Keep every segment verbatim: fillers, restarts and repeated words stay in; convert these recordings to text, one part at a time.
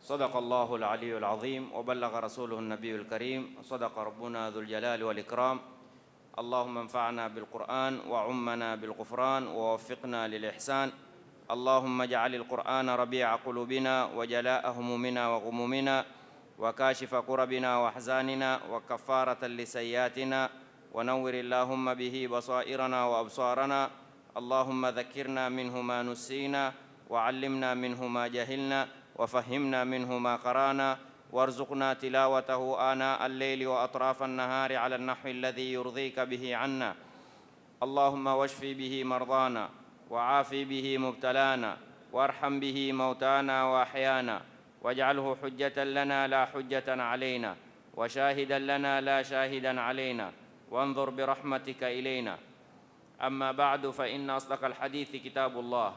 صدق الله العلي العظيم وبلغ رسوله النبي الكريم صدق ربنا ذو الجلال والإكرام. اللهم انفعنا بالقرآن وعمنا بالغفران ووفقنا للإحسان. اللهم اجعل القرآن ربيع قلوبنا وجلاء همومنا وغمومنا وكاشف كربنا وأحزاننا وكفارة لسيئاتنا، ونور اللهم به بصائرنا وأبصارنا. اللهم ذكرنا منه ما نسينا وعلمنا منه ما جهلنا وفهمنا منه ما قرانا، وارزقنا تلاوته آناء الليل وأطراف النهار على النحو الذي يرضيك به عنا. اللهم واشف به مرضانا وعافي به مبتلانا وارحم به موتانا وأحيانا، واجعله حجة لنا لا حجة علينا، وشاهدا لنا لا شاهدا علينا، وانظر برحمتك إلينا. أما بعد، فإن أصدق الحديث كتاب الله،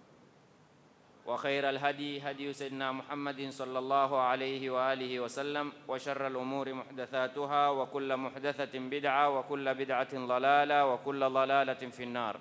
وخير الهدي هدي سيدنا محمد صلى الله عليه وآله وسلم، وشر الأمور محدثاتها، وكل محدثة بدعة، وكل بدعة ضلالة، وكل ضلالة في النار.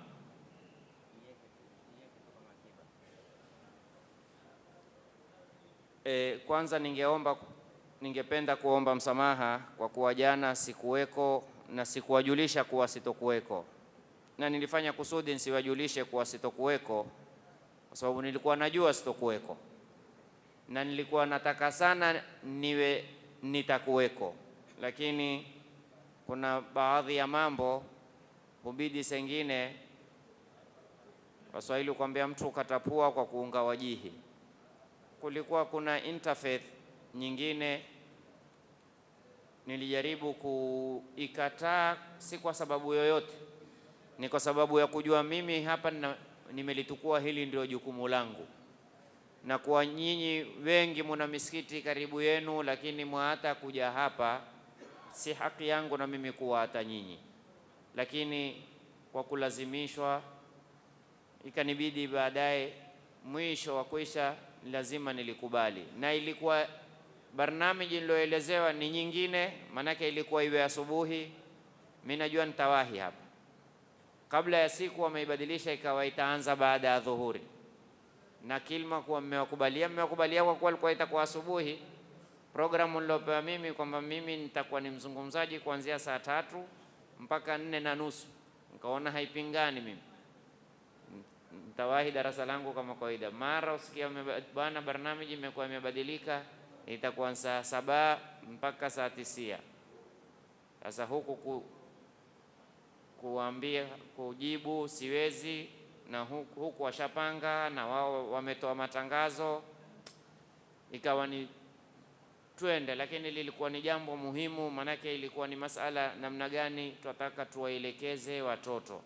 E, kwanza ningeomba ningependa kuomba msamaha kwa kuwa jana sikuweko na sikuwajulisha kuwa sitokuweko, na nilifanya kusudi nisiwajulishe kuwa sitokuweko kwa sababu nilikuwa najua sitokuweko, na nilikuwa nataka sana niwe nitakuweko, lakini kuna baadhi ya mambo hubidi sengine. Waswahili kuambia mtu katapua kwa kuunga wajihi. Kulikuwa kuna interfaith nyingine nilijaribu kuikataa, si kwa sababu yoyote, ni kwa sababu ya kujua mimi hapa nimelitukua hili ndio jukumu langu, na kwa nyinyi wengi muna misikiti karibu yenu, lakini mwata kuja hapa, si haki yangu na mimi kuwa hata nyinyi, lakini kwa kulazimishwa ikanibidi baadaye mwisho wa kuisha lazima nilikubali. Na ilikuwa barnamiji niloelezewa ni nyingine, manake ilikuwa iwe asubuhi, mimi najua nitawahi hapa. Kabla ya siku wameibadilisha ikawa itaanza baada ya dhuhuri, na kilma kuwa mmewakubalia mmewakubalia kwa kuwa ilikuwa itakuwa asubuhi. Programu nilopewa mimi kwamba mimi nitakuwa ni mzungumzaji kuanzia saa tatu mpaka nne na nusu, nikaona haipingani mimi nitawahi darasa langu kama kawaida. Mara usikia bwana barnamiji imekuwa imebadilika, itakuwa saa saba mpaka saa tisia. Sasa huku ku, kuambia kujibu siwezi, na huku, huku washapanga na wao wametoa matangazo, ikawa ni twende. Lakini lilikuwa ni jambo muhimu, manake ilikuwa ni masala namna gani tunataka tuwaelekeze watoto,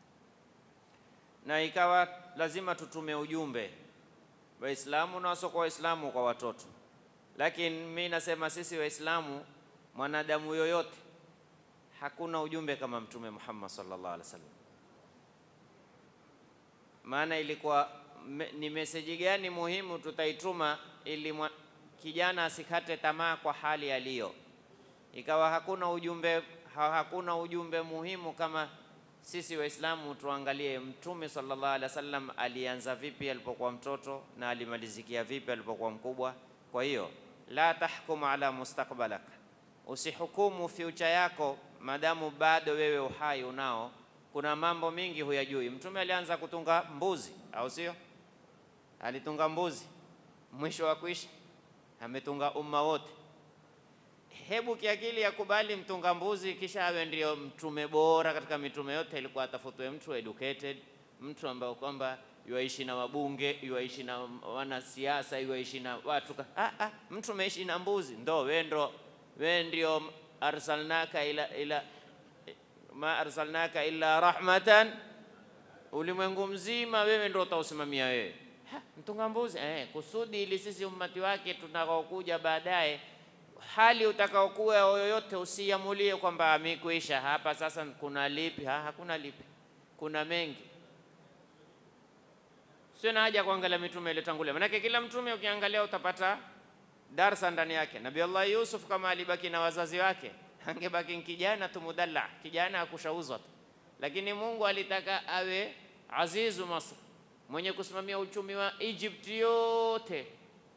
na ikawa lazima tutume ujumbe Waislamu na wasio Waislamu kwa watoto. Lakini mimi nasema sisi Waislamu, mwanadamu yoyote hakuna ujumbe kama Mtume Muhammad sallallahu alaihi wasallam. Maana ilikuwa me, ni message gani muhimu tutaituma ili mwa, kijana asikate tamaa kwa hali aliyo. Ikawa hakuna ujumbe ha, hakuna ujumbe muhimu kama sisi Waislamu tuangalie Mtume sallallahu alaihi wasallam alianza vipi alipokuwa mtoto na alimalizikia vipi alipokuwa mkubwa. Kwa hiyo la tahkum ala mustakbalak, usihukumu future yako madamu bado wewe uhai unao. Kuna mambo mingi huyajui. Mtume alianza kutunga mbuzi, au sio? Alitunga mbuzi, mwisho wa kuisha ametunga umma wote. Hebu kiakili ya kubali mtunga mbuzi kisha awe ndio mtume bora katika mitume yote. Ilikuwa atafutwe mtu educated, mtu ambao kwamba yuaishi na wabunge, yuaishi na wanasiasa, yuaishi na watu. Ah ah, mtu umeishi na mbuzi, ndo wewe ndo wewe ndio arsalnaka ila ila ma arsalnaka illa rahmatan, ulimwengu mzima wewe ndio utausimamia wewe. Ha, mtunga mbuzi eh, kusudi ili sisi ummati wake tunakokuja baadaye, hali utakaokuwa yoyote usiamulie kwamba amekuisha hapa sasa kuna lipi. Ha, hakuna lipi, kuna mengi. Sio na haja kuangalia mitume ile tangulia, maana kila mtume ukiangalia utapata darasa ndani yake. Nabii Allah Yusuf kama alibaki na wazazi wake, angebaki kijana tu mudalla, kijana akushauzwa. Lakini Mungu alitaka awe azizu Masr, mwenye kusimamia uchumi wa Egypt yote.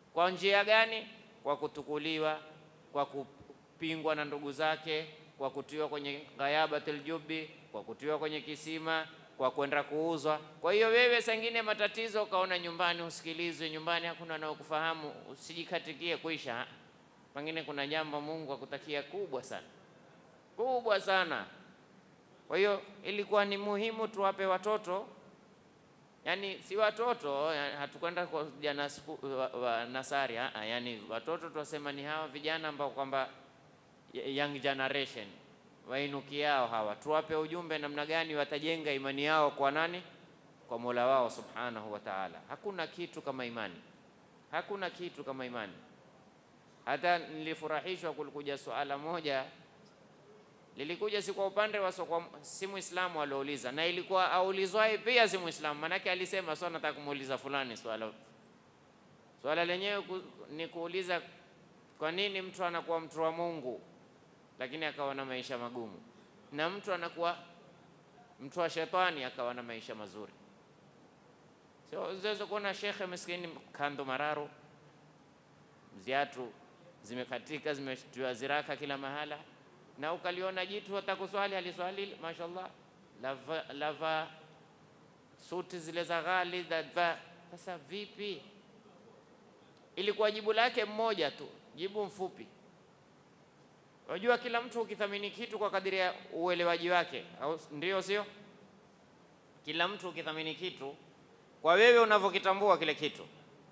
Kwa njia gani? Kwa kutukuliwa, kwa kupingwa na ndugu zake, kwa kutiwa kwenye ghayabatul jubi, kwa kutiwa kwenye kisima, kwa kwenda kuuzwa. Kwa hiyo wewe sangine matatizo ukaona nyumbani usikilizwe, nyumbani hakuna anaokufahamu, usijikatikie kuisha. Pengine kuna jambo Mungu akutakia kubwa sana, kubwa sana. Kwa hiyo ilikuwa ni muhimu tuwape watoto, yani si watoto, hatukwenda kwa vijana wa, wa nasari, haa, yani watoto tuwasema ni hawa vijana ambao kwamba young generation wainukiao hawa, tuwape ujumbe namna gani watajenga imani yao kwa nani? Kwa Mola wao subhanahu wa ta'ala. Hakuna kitu kama imani, hakuna kitu kama imani. Hata nilifurahishwa, kulikuja suala moja lilikuja si kwa upande wa so, si Muislamu aliouliza, na ilikuwa aulizwaye pia si Muislamu, manake alisema sio nataka kumuuliza fulani swala. Swala lenyewe ku, ni kuuliza kwa nini mtu anakuwa mtu wa Mungu lakini akawa na maisha magumu, na mtu anakuwa mtu wa shetani akawa na maisha mazuri. Sio unaweza kuona shekhe maskini kando mararo, ziatu zimekatika, zimetiwa ziraka kila mahala, na ukaliona jitu atakuswali aliswali mashaallah, lava, lava suti zile za ghali za. Sasa vipi? Ilikuwa jibu lake mmoja tu, jibu mfupi. Unajua kila mtu ukithamini kitu kwa kadiri ya uelewaji wake, au ndio sio? Kila mtu ukithamini kitu kwa wewe unavyokitambua kile kitu.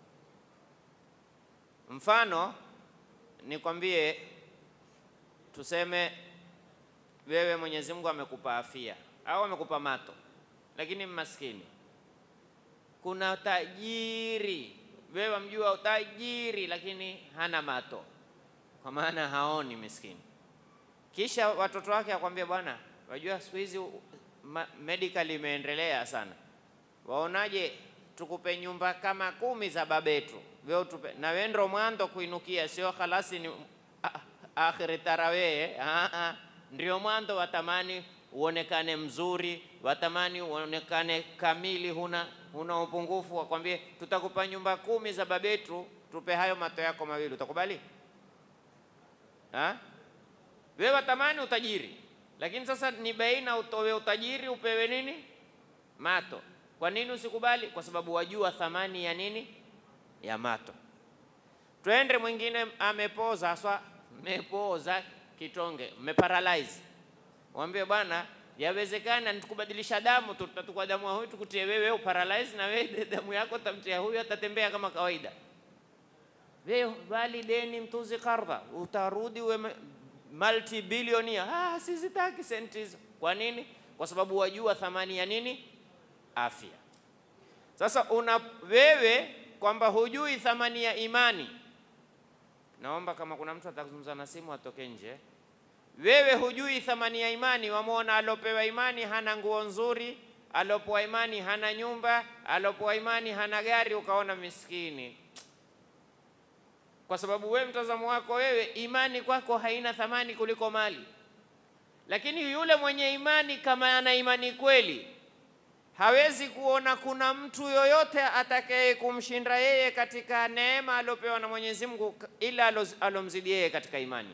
Mfano nikwambie, tuseme wewe Mwenyezi Mungu amekupa afya au amekupa mato, lakini maskini. Kuna tajiri, wewe mjua utajiri, lakini hana mato, kwa maana haoni, miskini. Kisha watoto wake akwambia, bwana, wajua siku hizi medical imeendelea sana, waonaje tukupe nyumba kama kumi za babetu, wewe tupe, na wewe ndio mwanzo kuinukia, sio khalasi ni akhiri tarawih. Ah, ndio mwanzo watamani uonekane mzuri, watamani uonekane kamili, huna huna upungufu, wakwambie tutakupa nyumba kumi za babetu, tupe hayo mato yako mawili, utakubali? Ha? Wewe watamani utajiri, lakini sasa ni baina utowe utajiri upewe nini? Mato. Kwa nini usikubali? Kwa sababu wajua thamani ya nini? Ya mato. Twende mwingine amepoza, aswa mepoza kitonge, meparalyze. Mwambie bwana, yawezekana nitukubadilisha damu, tutatukua damu huyu tukutie wewe uparalyze, na wewe damu yako tamtia huyu atatembea kama kawaida. Wewe bali deni mtuzi kardha, utarudi uwe multi billionaire. Ah, sizitaki senti hizo. Kwa nini? Kwa sababu wajua thamani ya nini? Afya. Sasa una wewe kwamba hujui thamani ya imani. Naomba kama kuna mtu atakuzungumza na simu atoke nje. Wewe hujui thamani ya imani, wamuona alopewa imani hana nguo nzuri, alopewa imani hana nyumba, alopewa imani hana gari, ukaona miskini. Kwa sababu wewe mtazamo wako wewe, imani kwako haina thamani kuliko mali. Lakini yule mwenye imani, kama ana imani kweli, hawezi kuona kuna mtu yoyote atakaye kumshinda yeye katika neema aliopewa na Mwenyezi Mungu ila alomzidi yeye katika imani.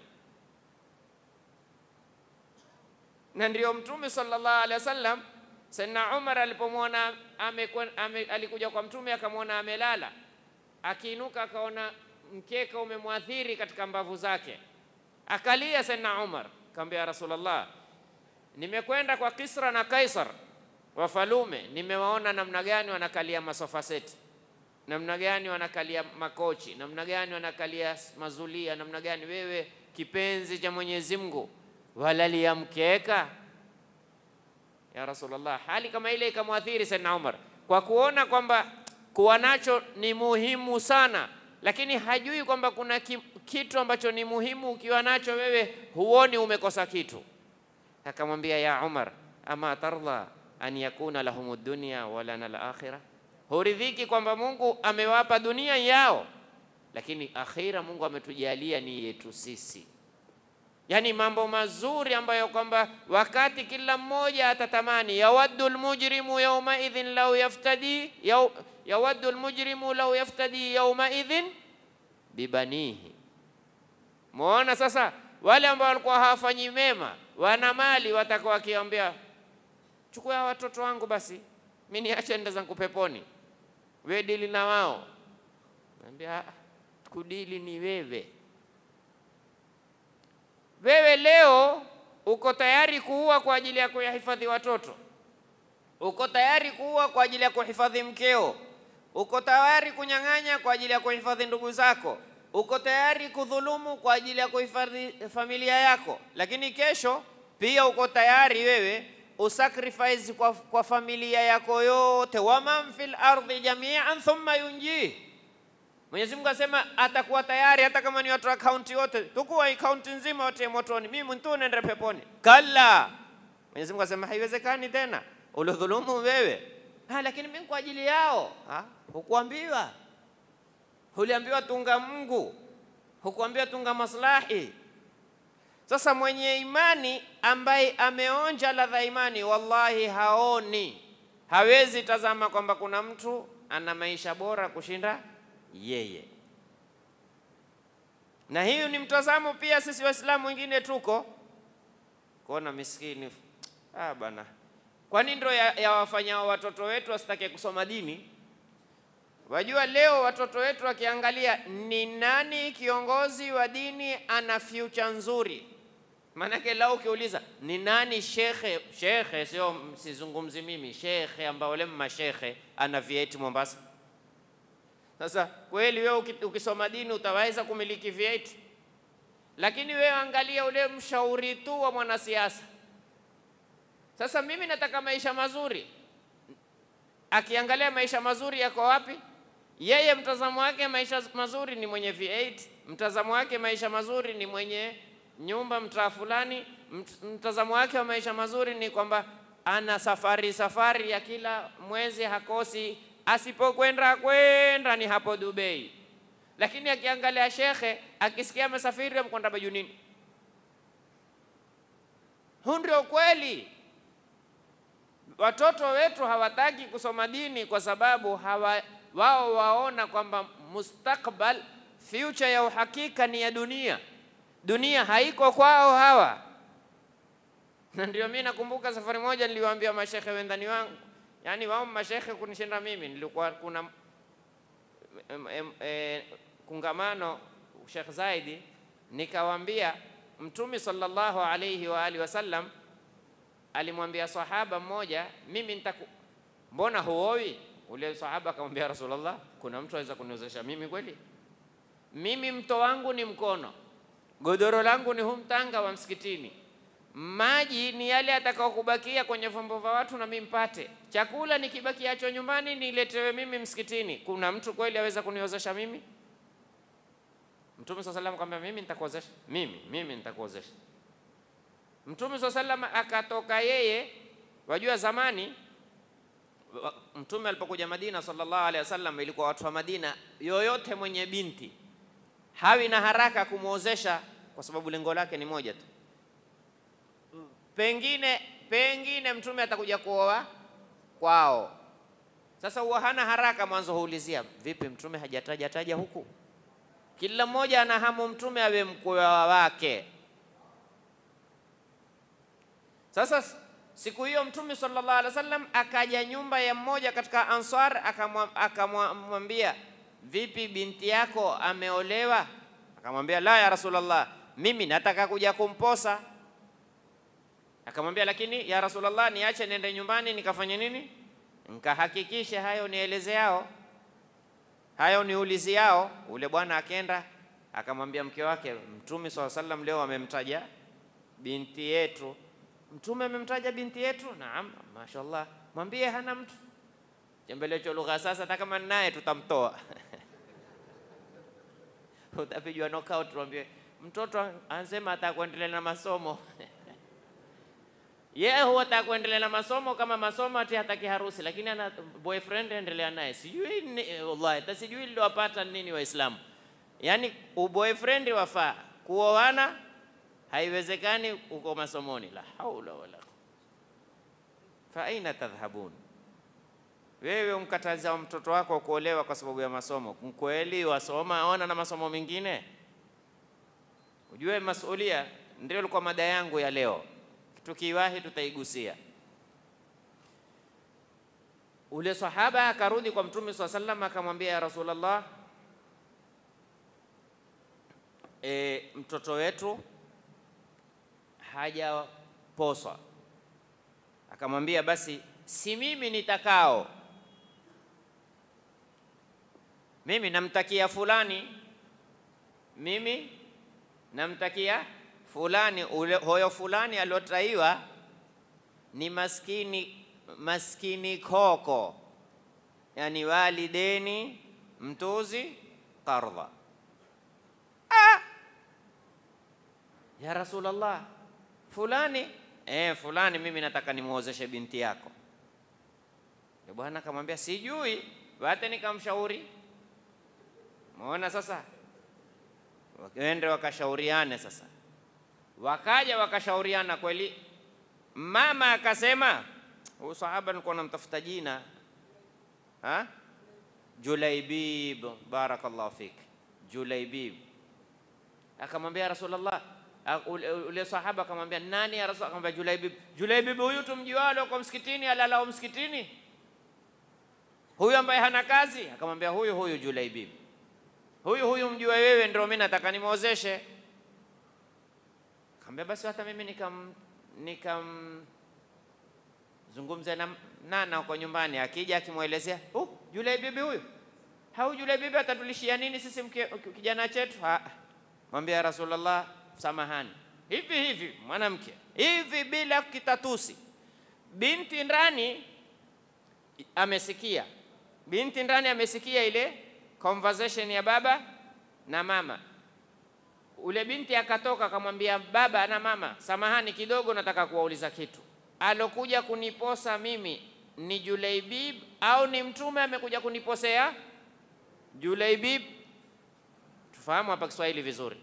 Na ndio Mtume sallallahu alaihi wasallam, Sayyidina Umar alipomwona ame, alikuja kwa Mtume akamwona amelala, akiinuka akaona mkeka umemwathiri katika mbavu zake, akalia. Sayyidina Umar akamwambia Rasulullah, nimekwenda kwa Kisra na Kaisar wafalume, nimewaona namna gani wanakalia masofa seti, namna gani wanakalia makochi, namna gani wanakalia mazulia, namna gani wewe kipenzi cha Mwenyezi Mungu walalia mkeka? Ya Rasulullah, hali kama ile ikamwathiri Sayyidina Umar, kwa kuona kwamba kuwa nacho ni muhimu sana, lakini hajui kwamba kuna kitu ambacho ni muhimu ukiwa nacho wewe huoni umekosa kitu. Akamwambia, ya Umar, ama tarda an yakuna lahumud dunya wa lana al-akhirah, huridhiki kwamba Mungu amewapa dunia yao lakini akhira Mungu ametujalia ni yetu sisi? Yani mambo mazuri ambayo kwamba wakati kila mmoja atatamani, yawaddu almujrimu yawma idhin law yaftadi yaw, yawaddu almujrimu law yaftadi yawma idhin bibanihi. Muona sasa, wale ambao walikuwa hawafanyi mema, wana mali, watakuwa wakiambia chukua watoto wangu basi, mimi niache nenda zangu peponi, wewe dili na wao. Naambia kudili ni wewe. Wewe leo uko tayari kuua kwa ajili ya kuhifadhi watoto, uko tayari kuua kwa ajili ya kuhifadhi mkeo, uko tayari kunyang'anya kwa ajili ya kuhifadhi ndugu zako, uko tayari kudhulumu kwa ajili ya kuhifadhi familia yako, lakini kesho pia uko tayari wewe usacrifice kwa, kwa familia yako yote. Waman fil ardi jami'an thumma yunji. Mwenyezi Mungu asema atakuwa tayari hata kama ni watu wa kaunti wote, tukua kaunti nzima wote motoni, mimi mtu nenda peponi. Kalla. Mwenyezi Mungu asema haiwezekani tena, ulidhulumu wewe. Ha, lakini mimi kwa ajili yao. Ha? Hukuambiwa. Huliambiwa tunga Mungu, hukuambiwa tunga maslahi. Sasa mwenye imani ambaye ameonja ladha imani, wallahi haoni, hawezi tazama kwamba kuna mtu ana maisha bora kushinda yeye. Na hiyo ni mtazamo pia sisi Waislamu wengine tuko kuona miskini, ah bana, kwani ndio ya, ya wafanya watoto wetu wasitake kusoma dini. Wajua leo watoto wetu wakiangalia ni nani kiongozi wa dini ana future nzuri. Manake lao ukiuliza ni nani shekhe, shekhe sio sizungumzi mimi, shekhe ambao wale mashekhe ana vieti Mombasa. Sasa kweli wewe ukisoma dini utaweza kumiliki vieti? Lakini wewe angalia ule mshauri tu wa mwanasiasa. Sasa mimi nataka maisha mazuri, akiangalia maisha mazuri yako wapi? Yeye mtazamo wake maisha mazuri ni mwenye V eight, mtazamo wake maisha mazuri ni mwenye nyumba mtaa fulani, mtazamo wake wa maisha mazuri ni kwamba ana safari safari ya kila mwezi hakosi, asipokwenda kwenda ni hapo Dubai. Lakini akiangalia shekhe, akisikia masafiri mkwenda Bajunini. Huu ndio kweli. Watoto wetu hawataki kusoma dini kwa sababu hawa, wao waona kwamba mustakbal, future ya uhakika ni ya dunia. Dunia haiko kwao hawa. Na ndio mimi nakumbuka safari moja niliwaambia mashekhe wendani wangu, yani wao mashekhe kunishinda mimi, nilikuwa kuna e, e, kungamano Sheikh Zaidi, nikawaambia Mtume sallallahu alayhi wa alihi wasallam alimwambia sahaba mmoja, mimi nitaku mbona huoi? Ule sahaba akamwambia Rasulullah, kuna mtu aweza kuniozesha mimi kweli? Mimi mto wangu ni mkono, godoro langu ni humtanga wa msikitini, maji ni yale atakao kubakia kwenye vyombo vya watu na mimi mpate, chakula nikibakiacho nyumbani niletewe mimi msikitini. Kuna mtu kweli aweza kuniozesha mimi? Mtume sallallahu alayhi wasallam akamwambia, mimi nitakuozesha, mimi mimi nitakuozesha. Mtume sallallahu alayhi wasallam akatoka yeye. Wajua zamani Mtume alipokuja Madina sallallahu alayhi wasallam, ilikuwa watu wa Madina yoyote mwenye binti hawi na haraka kumuozesha kwa sababu lengo lake ni moja tu. Pengine pengine Mtume atakuja kuoa kwao. Sasa huwa hana haraka, mwanzo huulizia vipi Mtume hajataja taja huku. Kila mmoja ana hamu Mtume awe mkwewa wake. Sasa siku hiyo Mtume sallallahu alaihi wasallam akaja nyumba ya mmoja katika Ansar, akamwambia vipi binti yako ameolewa? Akamwambia la ya Rasulullah, mimi nataka kuja kumposa. Akamwambia lakini ya Rasulullah, niache nende nyumbani nikafanye nini? Nikahakikishe hayo nieleze yao, hayo niulizi yao. Ule bwana akenda akamwambia mke wake, Mtume sallallahu alaihi wasallam leo amemtaja binti yetu. Mtume amemtaja binti yetu? Naam, mashaallah. Mwambie hana mtu. Chembelecho lugha sasa, hata kama naye tutamtoa. Utapigwa knockout, tuambie mtoto anasema atakuendelea na masomo. Yeye huwa atakuendelea na masomo kama masomo ati hataki harusi, lakini ana boyfriend endelea naye. Sijui wallahi, hata sijui niliwapata nini Waislamu. Yaani uboyfriend wafaa, kuoana haiwezekani uko masomoni. La haula wala fa aina tadhhabun. Wewe umkataza mtoto wako kuolewa kwa sababu ya masomo, kweli wasoma aona na masomo mengine? Ujue masulia ndio ilikuwa mada yangu ya leo, tukiwahi tutaigusia. Ule sahaba akarudi kwa Mtume swalla sallam akamwambia, ya Rasulullah, e, mtoto wetu hajaposwa. Akamwambia, basi si mimi nitakao, mimi namtakia fulani, mimi namtakia fulani. Ule hoyo fulani aliotaiwa ni maskini, maskini koko, yani walideni mtuzi qardha. Ah, ya Rasulullah, fulani eh, fulani mimi nataka nimuozeshe binti yako. Ya bwana akamwambia, sijui, wacha nikamshauri. Muona sasa, wakaenda wakashauriane. Sasa wakaja wakashauriana kweli. Mama akasema, huyu sahaba nilikuwa namtafuta jina, ha, Julaibib, barakallahu fik, Julaibib. Akamwambia Rasulullah, ule sahaba akamwambia, nani ya Rasul? Akamwambia Julaibib. Julaibib huyu tumjualo kwa msikitini, alalao msikitini, huyu ambaye hana kazi? Akamwambia huyu huyu Julaibib, huyu huyu mjua wewe, ndio mimi nataka nimuozeshe. Akamwambia basi hata mimi nikam nikam zungumza na nana huko nyumbani, akija akimuelezea, oh, Julaibib huyu, hau Julaibib atatulishia nini sisi kijana chetu? Mwambie Rasulullah, samahani, hivi hivi mwanamke hivi bila kitatusi, binti ndani amesikia, binti ndani amesikia ile conversation ya baba na mama. Ule binti akatoka akamwambia baba na mama, samahani kidogo, nataka kuwauliza kitu. Alokuja kuniposa mimi ni Julaibib au ni Mtume amekuja kuniposea? Julaibib. Tufahamu hapa Kiswahili vizuri,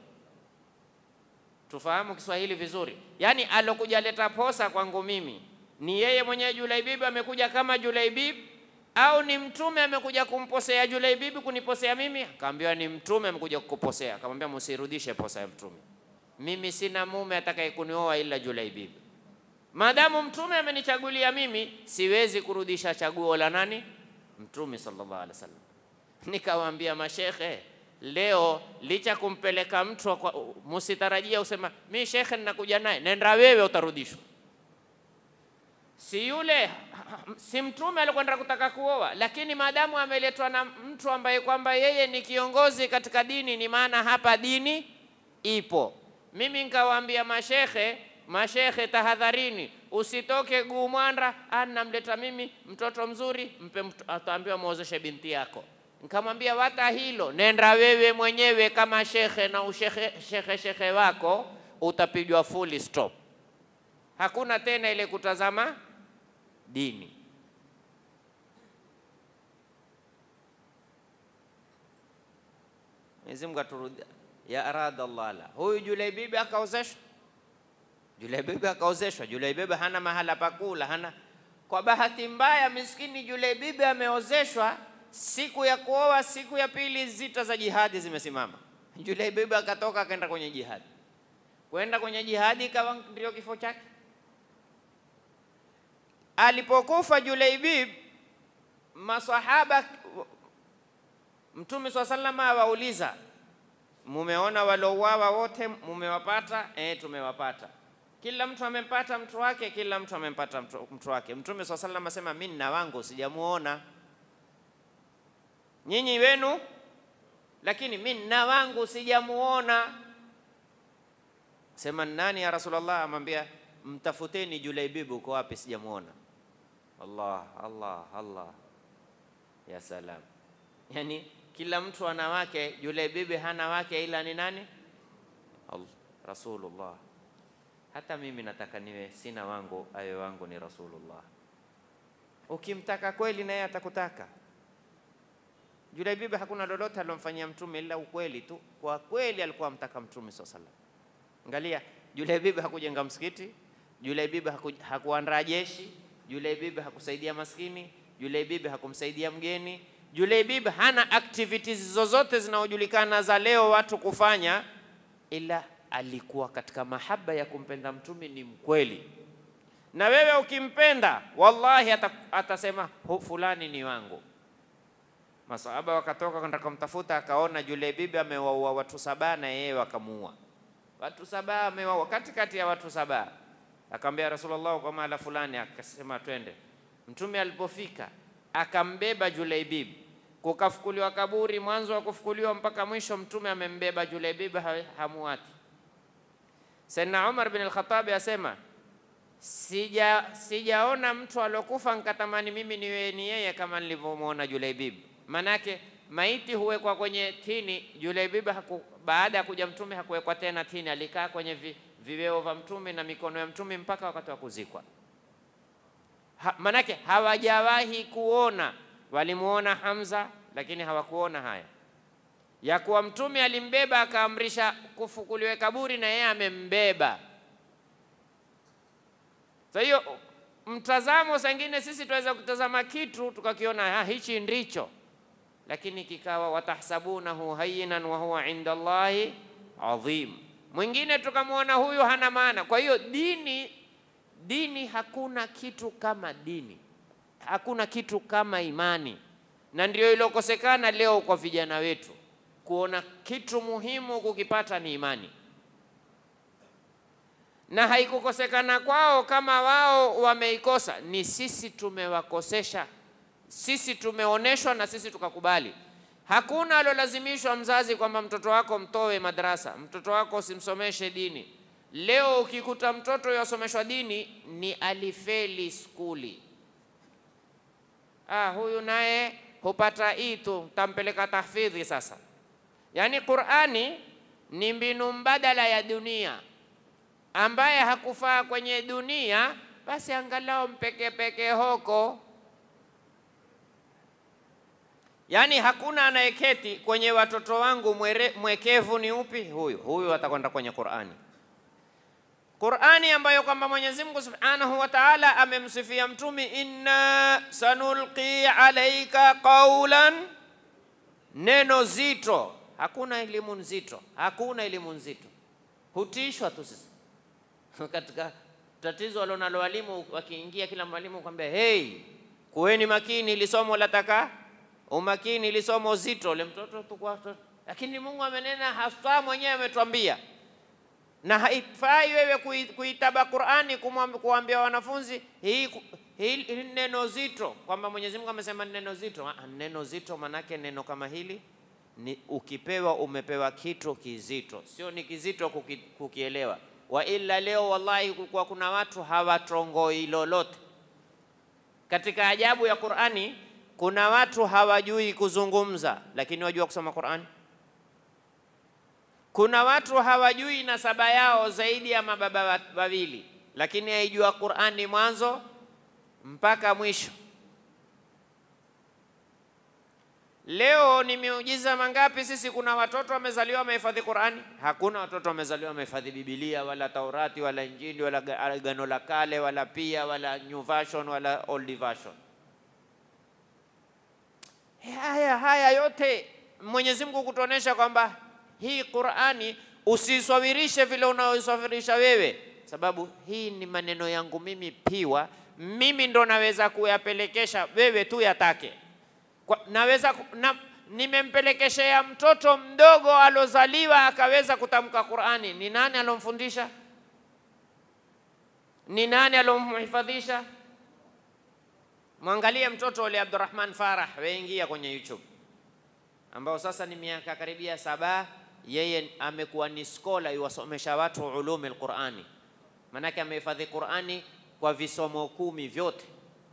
tufahamu Kiswahili vizuri. Yani alokuja leta posa kwangu mimi ni yeye mwenyewe Julaibib amekuja kama Julaibib, au ni Mtume amekuja kumposea Julaibib kuniposea mimi? Akaambiwa ni Mtume amekuja kukuposea. Akamwambia msirudishe posa ya Mtume, mimi sina mume atakaye kunioa ila Julaibib. Maadamu Mtume amenichagulia mimi, siwezi kurudisha chaguo la nani? Mtume sallallahu alaihi wasallam. Nikawaambia mashekhe, leo licha kumpeleka mtu, msitarajia usema mimi shekhe ninakuja naye, nenda wewe utarudishwa. Si yule, si Mtume alikwenda kutaka kuoa, lakini maadamu ameletwa na mtu ambaye kwamba yeye ni kiongozi katika dini, ni maana hapa dini ipo. Mimi nikawaambia mashekhe, mashekhe tahadharini, usitoke Gumwanda anamleta mimi mtoto mzuri, mpe ataambiwa muozeshe binti yako. Nikamwambia wata hilo, nenda wewe mwenyewe kama shekhe na ushekhe shekhe shekhe wako, utapigwa full stop. Hakuna tena ile kutazama dini. Mwenyezi Mungu aturudi, ya arada Allah la. Huyu Julaibib akaozeshwa, Julaibib akaozeshwa. Julaibib hana mahala pakula, hana. Kwa bahati mbaya miskini Julaibib ameozeshwa, siku ya kuoa, siku ya pili zita za jihadi zimesimama. Julaibib akatoka akaenda kwenye jihadi, kwenda kwenye jihadi ikawa ndio kifo chake. Alipokufa Julaibib, masahaba Mtume swalla sallam awauliza, mumeona walouawa wote mumewapata? Eh, tumewapata. Kila mtu amempata mtu wake, kila mtu amempata mtu, mtu wake. Mtume swalla sallam asema, mimi na wangu sijamuona, nyinyi wenu, lakini mimi na wangu sijamuona. Sema nani ya Rasulullah? Amwambia mtafuteni Julaibib, uko wapi? Sijamuona. Allah Allah Allah, ya salam. Yani kila mtu ana wake, Julaibib hana wake ila ni nani? Allah, Rasulullah. Hata mimi nataka niwe sina wangu, awe wangu ni Rasulullah. Ukimtaka kweli naye atakutaka. Julaibib hakuna lolote alomfanyia Mtume ila ukweli tu. Kwa kweli alikuwa amtaka Mtume sallallahu alaihi wasallam. Angalia, Julaibib hakujenga msikiti, Julaibib haku, hakuandaa jeshi, Julaibib hakusaidia maskini, Julaibib hakumsaidia mgeni. Julaibib hana activities zozote zinazojulikana za leo watu kufanya, ila alikuwa katika mahaba ya kumpenda mtume, ni mkweli. Na wewe ukimpenda, wallahi atasema fulani ni wangu. Masahaba wakatoka kwenda kumtafuta, akaona Julaibib amewaua watu saba na yeye wakamuua. Watu saba amewaua katikati ya watu saba. Akamwambia Rasulullah kwa mala fulani, akasema twende. Mtume alipofika akambeba Julaibib, kukafukuliwa kaburi, mwanzo wa kufukuliwa mpaka mwisho mtume amembeba Julaibib, hamuati. Sayyidina Umar bin al-Khattab asema, sija sijaona mtu alokufa nikatamani mimi niwe ni yeye kama nilivyomuona Julaibib. Manake maiti huwekwa kwenye tini, Julaibib baada ya kuja mtume hakuwekwa tena tini, alikaa kwenye vi, viweo vya mtume na mikono ya mtume mpaka wakati wa kuzikwa. Ha, manake hawajawahi kuona, walimuona Hamza lakini hawakuona haya ya kuwa mtume alimbeba akaamrisha kufukuliwe kaburi na yeye amembeba. Kwa hiyo mtazamo sangine sisi tuweza kutazama kitu tukakiona hichi ndicho, lakini kikawa watahsabunahu hayyinan wa huwa inda Allahi adhim. Mwingine tukamwona huyu hana maana. Kwa hiyo dini dini hakuna kitu kama dini, hakuna kitu kama imani, na ndio ilokosekana leo kwa vijana wetu, kuona kitu muhimu kukipata ni imani. Na haikukosekana kwao kama wao wameikosa, ni sisi tumewakosesha, sisi tumeoneshwa na sisi tukakubali. Hakuna alolazimishwa mzazi kwamba mtoto wako mtoe madrasa, mtoto wako usimsomeshe dini. Leo ukikuta mtoto yasomeshwa dini ni alifeli skuli, ah, huyu naye hupata itu, tampeleka tahfidhi sasa. Yani Qur'ani ni mbinu mbadala ya dunia, ambaye hakufaa kwenye dunia basi angalau mpeke peke hoko. Yani hakuna anayeketi kwenye watoto wangu mwere, mwekevu ni upi? Huyu huyu atakwenda kwenye Qur'ani. Qur'ani ambayo kwamba Mwenyezi Mungu Subhanahu wa Ta'ala amemsifia mtume, inna sanulqi alayka qawlan, neno zito. Hakuna elimu nzito, hakuna elimu nzito, hutishwa tu sisi. Katika tatizo walionalo walimu, wakiingia kila mwalimu kwambia hey, kuweni makini, lisomo lataka umakini, ili somo zito. Le mtoto tukua, lakini Mungu amenena, hasa mwenyewe ametuambia. Na haifai wewe kuitaba Qur'ani kuambia wanafunzi hii hii neno zito, kwamba Mwenyezi Mungu amesema neno zito. Neno zito manake neno kama hili ni ukipewa umepewa kitu kizito, sio ni kizito kuki, kukielewa. Wa illa leo wallahi kulikuwa kuna watu hawatongoi lolote. Katika ajabu ya Qur'ani kuna watu hawajui kuzungumza lakini wajua kusoma Qur'ani. Kuna watu hawajui nasaba yao zaidi ya mababa wawili lakini haijua Qur'ani mwanzo mpaka mwisho. Leo ni miujiza mangapi sisi, kuna watoto wamezaliwa wamehifadhi Qur'ani? Hakuna watoto wamezaliwa wamehifadhi Biblia wala Taurati wala Injili wala Agano la Kale wala pia wala New Version wala Old Version. Haya haya yote Mwenyezi Mungu kutuonesha kwamba hii Qur'ani usiswawirishe vile unaoiswawirisha wewe, sababu hii ni maneno yangu mimi piwa, mimi ndo naweza kuyapelekesha wewe tu yatake. Kwa, naweza na, nimempelekeshea mtoto mdogo alozaliwa akaweza kutamka Qur'ani. Ni nani alomfundisha? Ni nani alomhifadhisha? Mwangalie mtoto ule Abdurrahman Farah, weingia kwenye YouTube, ambao sasa ni miaka karibia saba, yeye amekuwa ni scholar yuwasomesha watu ulumi al-Qur'ani. Manake amehifadhi Qur'ani kwa visomo kumi vyote.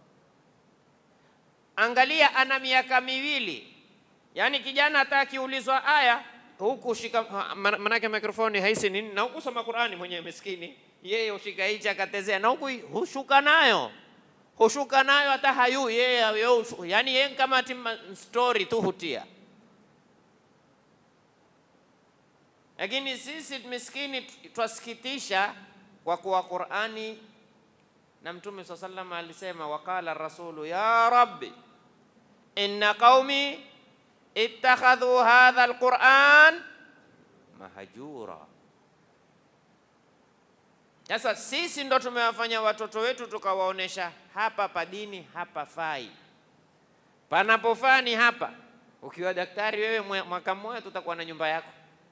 Angalia, ana miaka miwili. Yani kijana atakiulizwa aya huku shika, manake mikrofoni haisi nini, na huku soma Qur'ani mwenyewe miskini, yeye ushika hichi akatezea, na huku hushuka nayo hushuka nayo hata hayu yeye, yani yeye kama tima story tu hutia. Lakini sisi miskini twasikitisha kwa kuwa Qur'ani Na Mtume swalla sallam alisema, waqala rasulu ya rabbi inna qaumi ittakhadhu hadha alquran mahjura. Sasa sisi ndo tumewafanya watoto wetu tukawaonesha hapa pa dini, hapa fai, panapofaa ni hapa. Ukiwa daktari wewe mwaka mmoja tutakuwa na nyumba yako,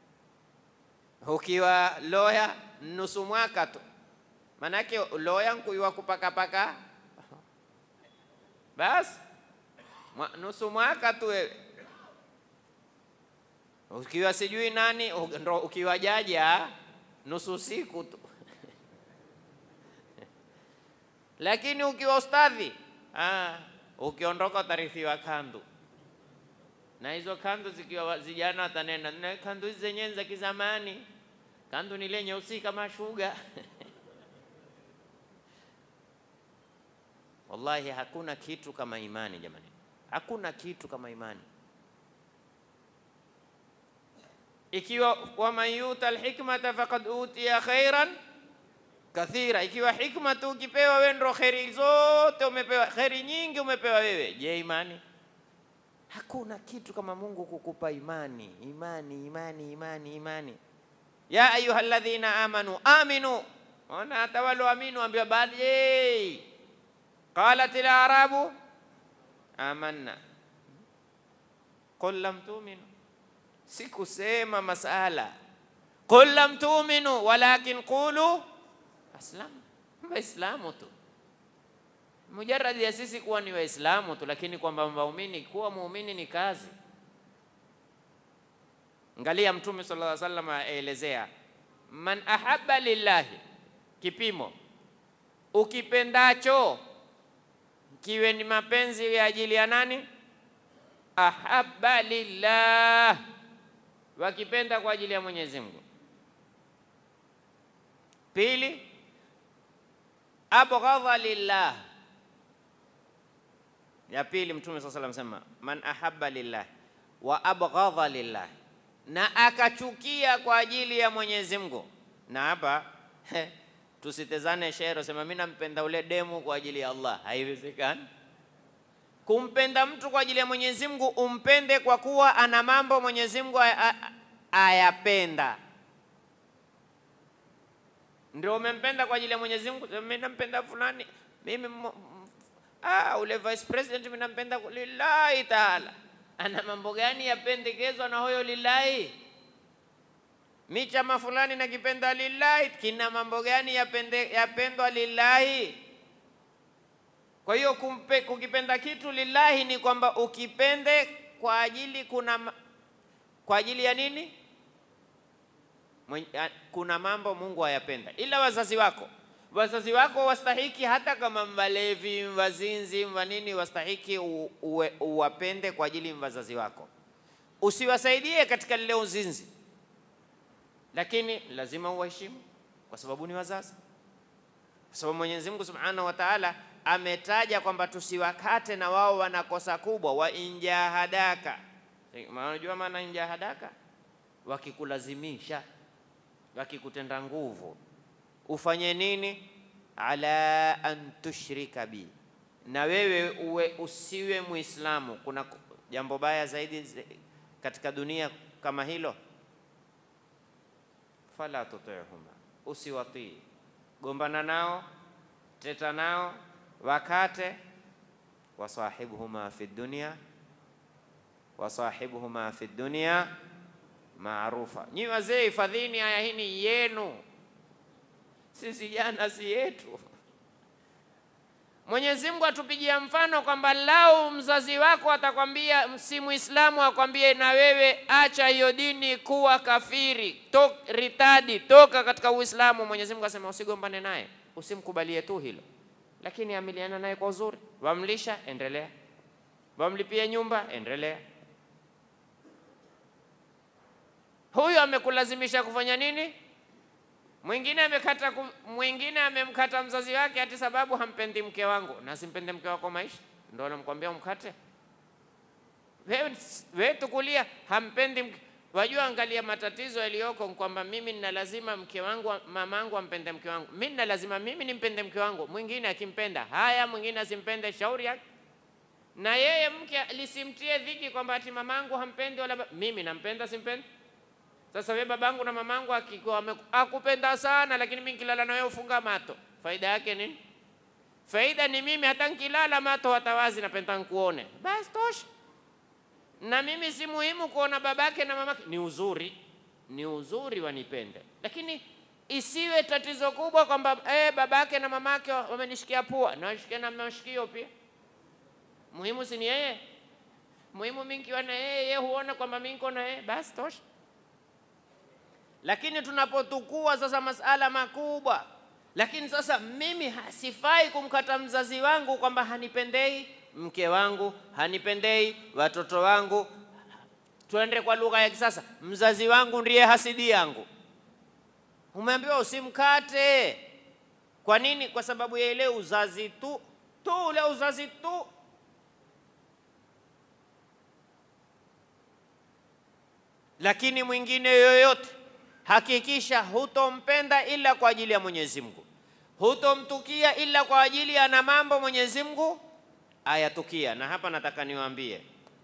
ukiwa lawyer nusu mwaka tu, manake lawyer nkuiwa kupaka paka bas nusu mwaka tu wewe. Ukiwa sijui nani ndo ukiwa jaja nusu siku tu lakini ukiwa ustadhi ah, ukiondoka utarithiwa kandu, na hizo kandu zikiwa vijana watanena na kandu hizi zenyewe za kizamani, kandu ni ile nyeusi kama shuga wallahi hakuna kitu kama imani jamani, hakuna kitu kama imani. Ikiwa waman yuta alhikmata faqad utiya khairan kathira, ikiwa hikma tu ukipewa wewe ndo khairi zote umepewa, khairi nyingi umepewa wewe. Je, imani? Hakuna kitu kama Mungu kukupa imani, imani, imani, imani, imani. Ya ayyuhalladhina amanu aminu, ona hata wale aminu ambiwa baadaye, qalat al-arabu amanna qul lam tu'minu, sikusema masala qul lam tu'minu walakin qulu aslam, waislamu tu. Mujarrad ya sisi kuwa ni waislamu tu, lakini kwamba muumini, kuwa muumini ni kazi. Angalia Mtume sallallahu alaihi wasallam aelezea, man ahabba lillahi, kipimo ukipendacho kiwe ni mapenzi ya ajili ya nani? Ahabba lillah, wakipenda kwa ajili ya Mwenyezi Mungu. Pili, abghadha lillah. Ya pili Mtume sallallahu alaihi wasallam sema man ahabba lillah wa abghadha lillah, na akachukia kwa ajili ya Mwenyezi Mungu. Na hapa tusitezane shero sema mimi nampenda ule demu kwa ajili ya Allah, haiwezekani. Kumpenda mtu kwa ajili ya Mwenyezi Mungu, umpende kwa kuwa ana mambo Mwenyezi Mungu ayapenda, ndio umempenda kwa ajili ya Mwenyezi Mungu. Mimi nampenda fulani, mimi ah ule vice president mimi nampenda lillahi taala. Ana mambo gani yapendekezwa na huyo lillahi? Mi chama fulani nakipenda lillahi, kina mambo gani yapende yapendwa lillahi? Kwa hiyo kumpe, kukipenda kitu lillahi ni kwamba ukipende kwa ajili kuna kwa ajili ya nini? Kuna mambo Mungu ayapenda. Ila wazazi wako, wazazi wako wastahiki, hata kama mbalevi, mwazinzi, mwanini, wastahiki uwapende kwa ajili ya wazazi wako. Usiwasaidie katika lile uzinzi, lakini lazima uwaheshimu kwa sababu ni wazazi. Kwa sababu Mwenyezi Mungu Subhanahu wa Ta'ala ametaja kwamba tusiwakate na wao wanakosa kubwa. Wa injahadaka, unajua maana injahadaka? Wakikulazimisha, wakikutenda nguvu ufanye nini? Ala an tushrika bi, na wewe uwe usiwe Muislamu. Kuna jambo baya zaidi katika dunia kama hilo? Fala tuti'huma, usiwatii. Gombana nao, teta nao, wakate. Wasahibuhuma fi dunya wasahibuhuma fi dunya maarufa. Nyi wazee hifadhini aya hii ni yenu, sisi jana si yetu. Mwenyezi Mungu atupigia mfano kwamba lau mzazi wako atakwambia si Muislamu, akwambie na wewe acha hiyo dini, kuwa kafiri, tok, ritadi, toka katika Uislamu, Mwenyezi Mungu asema usigombane naye, usimkubalie tu hilo, lakini amiliana naye kwa uzuri. Wamlisha, endelea. Wamlipie nyumba, endelea. Huyo amekulazimisha kufanya nini? Mwingine amekata, mwingine amemkata mzazi wake ati sababu hampendi mke wangu. Na simpende mke wako maisha, ndio anamkwambia umkate? Wewe wewe tukulia hampendi mke. Wajua, angalia matatizo yaliyoko kwamba mimi nina lazima mke wangu, mamangu ampende mke wangu. Mimi nina lazima mimi nimpende mke wangu. Mwingine akimpenda haya, mwingine asimpende, shauri yake. Na yeye mke lisimtie dhiki kwamba ati mamangu hampendi wala mimi nampenda simpendi. Sasa wewe babangu na mamangu akikuwa akupenda sana, lakini mimi nikilala na wewe ufunga mato, faida yake nini? Faida ni mimi hata nikilala mato hatawazi, napenda nikuone, basi tosha. Na mimi si muhimu kuona babake na mamake, ni uzuri, ni uzuri wanipende, lakini isiwe tatizo kubwa kwamba eh, babake na mamake wamenishikia pua na washikia na mashikio pia. Muhimu si ni yeye, muhimu mimi nikiwa na yeye, yeye huona kwamba mimi niko na yeye, basi tosha. Lakini tunapotukua sasa masala makubwa, lakini sasa mimi sifai kumkata mzazi wangu kwamba hanipendei, mke wangu hanipendei, watoto wangu. Tuende kwa lugha ya kisasa, mzazi wangu ndiye hasidi yangu. Umeambiwa usimkate. Kwa nini? Kwa sababu ya ile uzazi tu, tu ule uzazi tu. Lakini mwingine yoyote, hakikisha hutompenda ila kwa ajili ya Mwenyezi Mungu, hutomtukia ila kwa ajili ana mambo Mwenyezi Mungu ayatukia. Na hapa nataka niwaambie,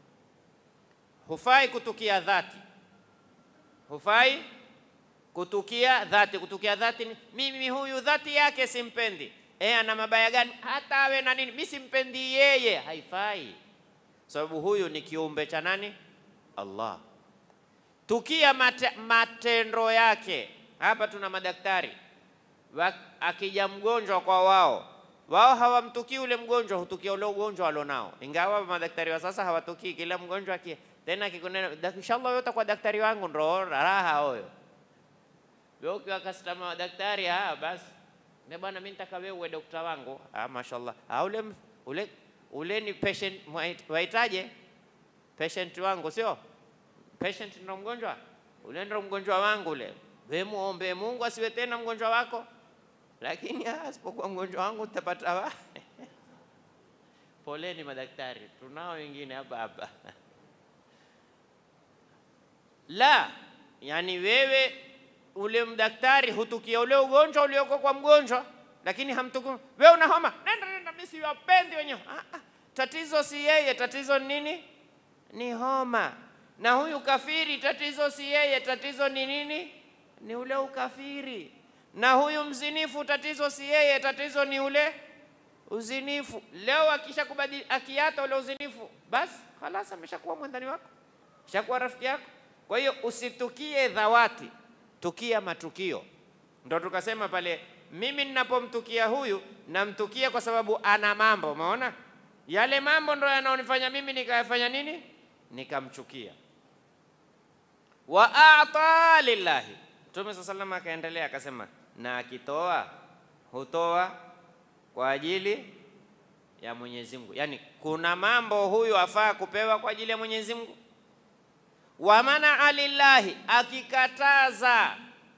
hufai kutukia dhati, hufai kutukia dhati. Kutukia dhati ni mimi huyu dhati yake simpendi, eh, ana mabaya gani, hata awe na nini, mimi simpendi yeye, haifai. Sababu huyu ni kiumbe cha nani? Allah. Tukia mate, matendo yake. Hapa tuna madaktari, akija mgonjwa kwa wao, wao hawamtukii ule mgonjwa, hutukia ule ugonjwa alionao. Ingawa madaktari wa sasa hawatukii kila mgonjwa kia. Tena kikunena inshallah yote kwa daktari wangu ndo raha hoyo. Wewe ukiwa customer wa daktari, ah basi ne bwana, mimi nitaka wewe uwe daktari wangu. Ah mashallah. Ah ule ule ule ni patient, waitaje? Patient wangu sio? Patient ndo mgonjwa. Ule ndo mgonjwa wangu ule. Wewe muombe Mungu asiwe tena mgonjwa wako. Lakini asipokuwa mgonjwa wangu utapata wa. Poleni madaktari, tunao wengine hapa hapa. La, yani wewe ule mdaktari hutukia ule ugonjwa ulioko kwa mgonjwa, lakini hamtuku. Wewe una homa, nenda nenda, mimi siwapendi wenyewe. Ah, ah, tatizo si yeye, tatizo ni nini? Ni homa. Na huyu kafiri, tatizo si yeye, tatizo ni nini? Ni ule ukafiri. Na huyu mzinifu, tatizo si yeye, tatizo ni ule uzinifu. Leo akisha kubadili akiata ule uzinifu, basi خلاص ameshakuwa mwandani wako, ameshakuwa rafiki yako. Kwa hiyo usitukie dhawati, tukia matukio. Ndio tukasema pale, mimi ninapomtukia huyu namtukia kwa sababu ana mambo, umeona? Yale mambo ndio yanaonifanya mimi nikayafanya nini? Nikamchukia. Wa a'ta lillahi. Mtume sallallahu akaendelea akasema, na akitoa hutoa kwa ajili ya Mwenyezi Mungu. Yani kuna mambo huyu afaa kupewa kwa ajili ya Mwenyezi Mungu. Wa mana lillahi, akikataza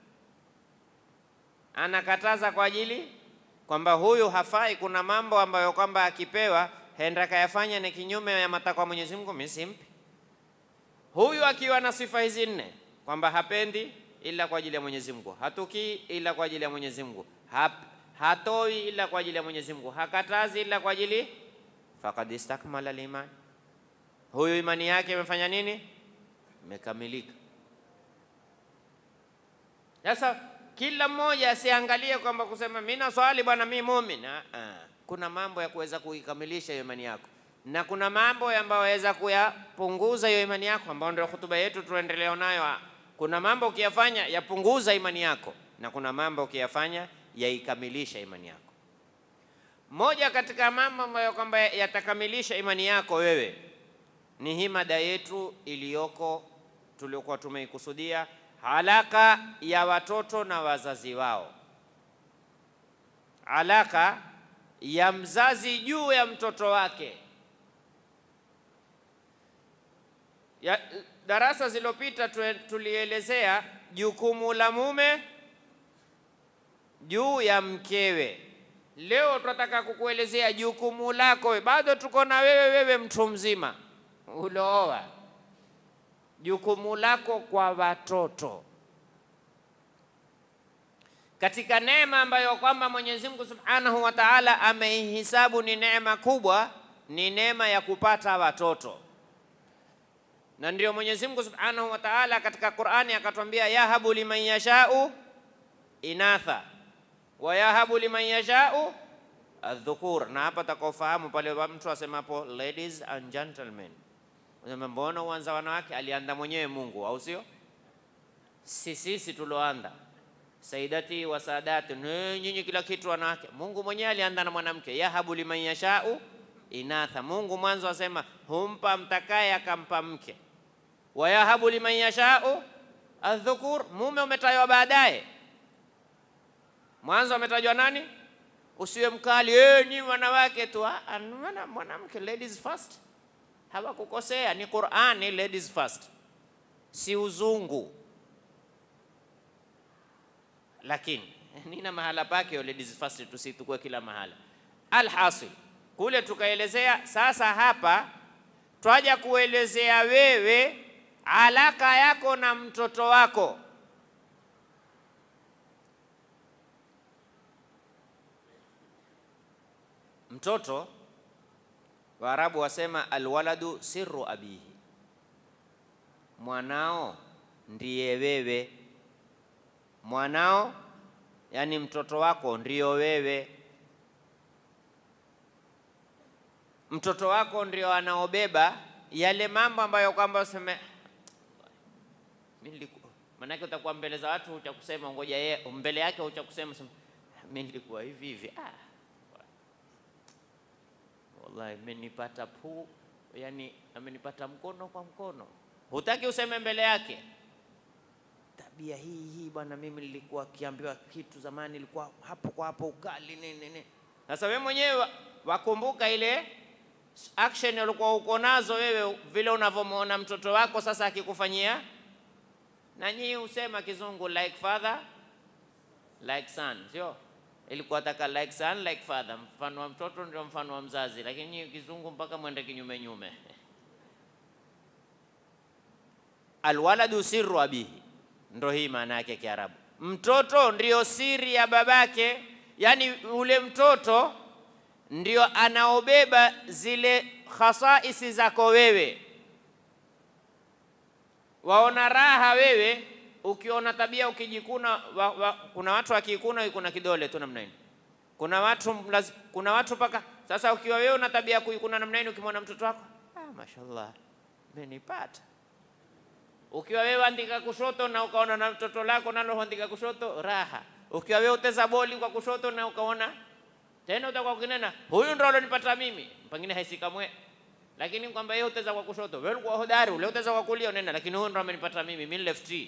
anakataza kwa ajili kwamba huyu hafai. Kuna mambo ambayo kwamba akipewa henda kayafanya ni kinyume ya matakwa ya Mwenyezi Mungu, mimi simpi. Huyu akiwa na sifa hizi nne, kwamba hapendi ila kwa ajili ya Mwenyezi Mungu, hatukii ila kwa ajili ya Mwenyezi Mungu, hatoi ila kwa ajili ya Mwenyezi Mungu, hakatazi ila kwa ajili, faqad istakmala al-iman. Huyu imani yake imefanya nini? Imekamilika. Sasa kila mmoja asiangalie kwamba kusema mimi na swali bwana, mimi muumini. Kuna mambo ya kuweza kuikamilisha hiyo imani yako, na kuna mambo ambayo yaweza kuyapunguza hiyo imani yako, ambayo ndio hutuba yetu tuendelea nayo. Kuna mambo ukiyafanya yapunguza imani yako, na kuna mambo ukiyafanya yaikamilisha imani yako. Moja katika mambo ambayo kwamba yatakamilisha imani yako wewe ni hii mada yetu iliyoko tuliokuwa tumeikusudia, alaka ya watoto na wazazi wao. Alaka ya mzazi juu ya mtoto wake. Ya, darasa zilizopita tulielezea jukumu la mume juu ya mkewe. Leo tunataka kukuelezea jukumu lako. Bado tuko na wewe, wewe mtu mzima ulooa, jukumu lako kwa watoto katika neema ambayo kwamba Mwenyezi Mungu Subhanahu wa Ta'ala ameihisabu ni neema kubwa, ni neema ya kupata watoto. Na ndio Mwenyezi Mungu Subhanahu wa Ta'ala katika Qur'ani akatwambia, yahabu liman yasha'u inatha wa yahabu liman yasha'u adh-dhukur. Na hapa takaofahamu pale mtu asemapo ladies and gentlemen, mbona uanza wanawake? Alianda mwenyewe Mungu, au sio? Si sisi tuloanda. Saidati wa saadati, nyinyi kila kitu wanawake. Mungu mwenyewe alianda na mwanamke. Yahabu liman yasha'u inatha. Mungu mwanzo asema humpa mtakaye akampa mke. Wa yahabu liman yasha'u adh-dhukur. Mume umetajwa baadaye. Mwanzo umetajwa nani? Usiwe mkali, eh ni wanawake tu. Ana mwanamke, ladies first. Hawakukosea, ni Qur'ani, ladies first. Si uzungu. Lakini nina mahala pake ladies first, tusitukue kila mahala. Alhasil kule tukaelezea. Sasa hapa twaja kuelezea wewe alaka yako na mtoto wako. Mtoto, Waarabu wasema alwaladu sirru abihi, mwanao ndiye wewe. Mwanao yani mtoto wako ndio wewe. Mtoto wako ndio anaobeba yale mambo ambayo kwamba useme mimi, manake utakuwa mbele za watu utakusema ngoja yeye mbele yake utakusema mimi nilikuwa hivi hivi. Ah, wallahi amenipata pu, yani amenipata mkono kwa mkono. Hutaki useme mbele yake tabia hii hii bwana, mimi nilikuwa kiambiwa kitu zamani, nilikuwa hapo kwa hapo ukali nini nini. Sasa wewe mwenyewe wakumbuka ile action ulikuwa uko nazo wewe, vile unavyomuona mtoto wako sasa akikufanyia. Na nyinyi usema kizungu like father like son, sio? Ilikuwa taka like son like father, mfano wa mtoto ndio mfano wa mzazi, lakini nyinyi kizungu mpaka mwende kinyume nyume. Alwaladu sirru abihi, ndio hii maana yake Kiarabu. Mtoto ndio siri ya babake, yani ule mtoto ndio anaobeba zile khasaisi zako wewe. Waona raha wewe ukiona tabia ukijikuna wa, wa, kuna watu wakikuna kuna kidole tu namna hii. Kuna watu kuna watu paka sasa ukiwa wewe una tabia kuikuna namna hii, ukimwona mtoto wako ah, mashallah menipata. Ukiwa wewe andika kushoto na ukaona na mtoto lako nalo andika kushoto, raha. Ukiwa wewe uteza boli kwa kushoto na ukaona tena utakuwa ukinena huyu ndio alonipata mimi, pengine haisikamwe. Lakini kwamba yeye uteza kwa kushoto, wewe ulikuwa hodari, ule uteza kwa kulia unena, lakini huyu ndio amenipata mimi, mimi lefty.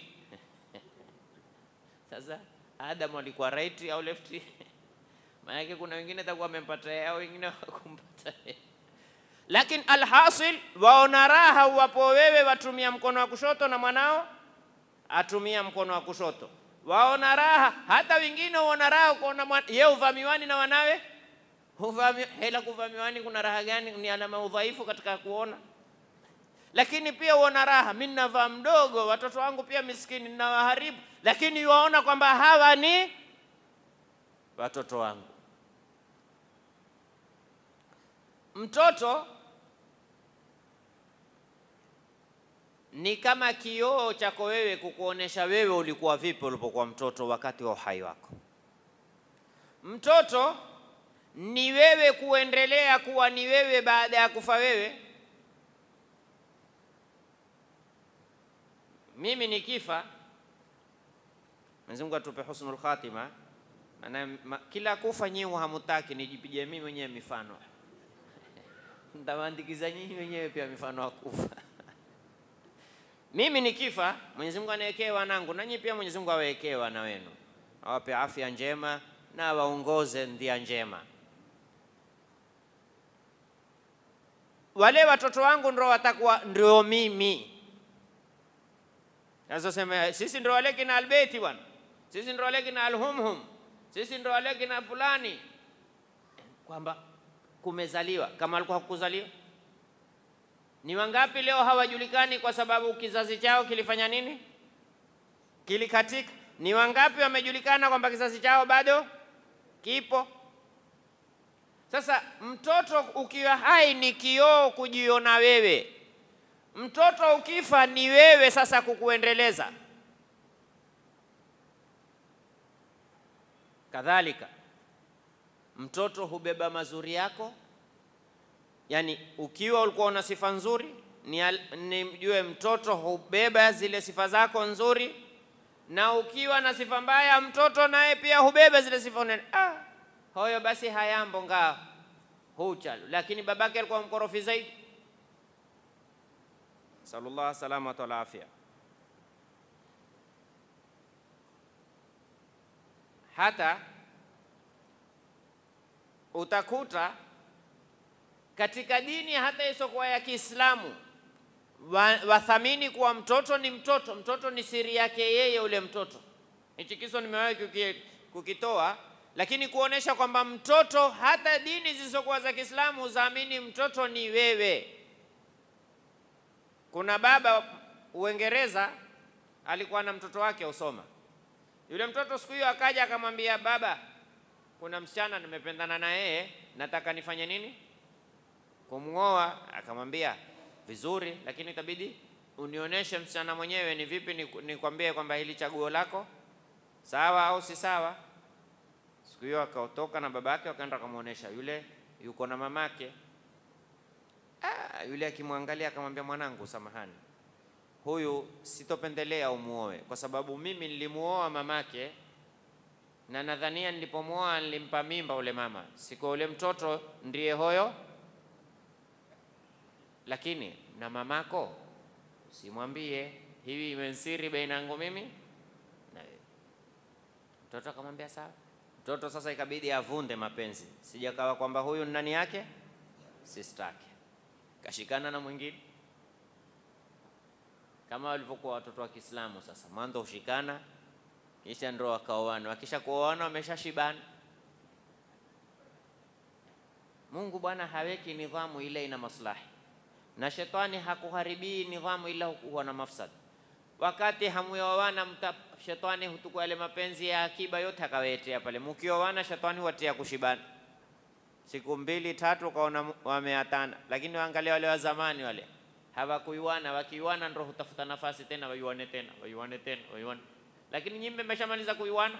Sasa Adam alikuwa right au lefty? Maana yake kuna wengine atakuwa amempata yeye au wengine hawakumpata yeye. Lakini alhasil waona raha wapo wewe watumia mkono wa kushoto na mwanao atumia mkono wa kushoto. Waona raha hata wengine waona raha kuona yeye uvaa miwani na wanawe uvaa. Hela kuvaa miwani kuna raha gani? Ni alama udhaifu katika kuona. Lakini pia waona raha, mimi navaa mdogo, watoto wangu pia miskini ninawaharibu, lakini waona kwamba hawa ni watoto wangu. Mtoto ni kama kioo chako wewe kukuonesha wewe ulikuwa vipi ulipokuwa mtoto wakati wa uhai wako. Mtoto ni wewe kuendelea kuwa ni wewe baada ya kufa wewe. Mimi nikifa, Mwenyezi Mungu atupe husnul khatima, maana kila kufa nyinyi hamutaki nijipige mimi mwenyewe mifano. Ndawaandikiza nyinyi wenyewe pia mifano ya kufa. Mimi nikifa, Mwenyezi Mungu aniwekee wanangu, na nyinyi pia Mwenyezi Mungu awekee wana wenu. Awape afya njema na waongoze ndia njema. Wale watoto wangu ndio watakuwa ndio mimi. Sasa sema sisi ndio wale kina Albeiti bwana. Sisi ndio wale kina Alhumhum. Sisi ndio wale kina fulani. Kwamba kumezaliwa kama alikuwa hakuzaliwa. Ni wangapi leo hawajulikani kwa sababu kizazi chao kilifanya nini? Kilikatika. Ni wangapi wamejulikana kwamba kizazi chao bado kipo? Sasa mtoto ukiwa hai ni kioo kujiona wewe. Mtoto ukifa ni wewe sasa kukuendeleza. Kadhalika mtoto hubeba mazuri yako. Yani ukiwa ulikuwa una sifa nzuri, ni mjue mtoto hubeba zile sifa zako nzuri, na ukiwa na sifa mbaya mtoto naye pia hubeba zile sifa nene. Ah, hoyo basi hayambo ngaa huchalu, lakini babake alikuwa mkorofi zaidi. Sallallahu salamatu wal afia. Hata utakuta katika dini hata isokuwa ya Kiislamu wathamini kuwa mtoto ni mtoto, mtoto ni siri yake yeye ule mtoto. Hichi kiso nimewahi kukitoa, lakini kuonesha kwamba mtoto hata dini zisizokuwa za Kiislamu zaamini mtoto ni wewe. Kuna baba Uingereza alikuwa na mtoto wake usoma. Yule mtoto siku hiyo akaja akamwambia, baba, kuna msichana nimependana na yeye, nataka nifanye nini? Kumngoa. Akamwambia, vizuri, lakini itabidi unionyeshe msichana mwenyewe ni vipi, nikwambie kwamba hili chaguo lako sawa au si sawa. Siku hiyo akatoka na babake akaenda kumuonesha. Yule yuko na mamake. Ah, yule akimwangalia akamwambia, mwanangu, samahani, huyu sitopendelea umuoe kwa sababu mimi nilimuoa mamake, na nadhania nilipomuoa nilimpa mimba ule mama, siku ule mtoto ndiye hoyo, lakini na mamako simwambie, hivi imensiri baina yangu mimi na wewe. Mtoto akamwambia sawa. Mtoto sasa ikabidi avunde mapenzi, sijakawa kwamba huyu nani yake, sister yake. Kashikana na mwingine kama walivyokuwa watoto wa Kiislamu. Sasa mwanzo ushikana, kisha ndio wakaoana, wakisha kuoana wameshashibana. Mungu bwana haweki nidhamu ile ina maslahi, na shetani hakuharibii nidhamu ila huwa na mafsad. Wakati hamuoana, shetani hutukua yale mapenzi ya akiba yote akawetea pale. Mkioana shetani huatia kushibana, siku mbili tatu kaona wameatana. Lakini waangalia wale wa zamani, wale hawakuiwana, wakiiwana ndio hutafuta nafasi tena waiwane tena waiwane tena waiwane. Lakini nyinyi mmeshamaliza kuiwana,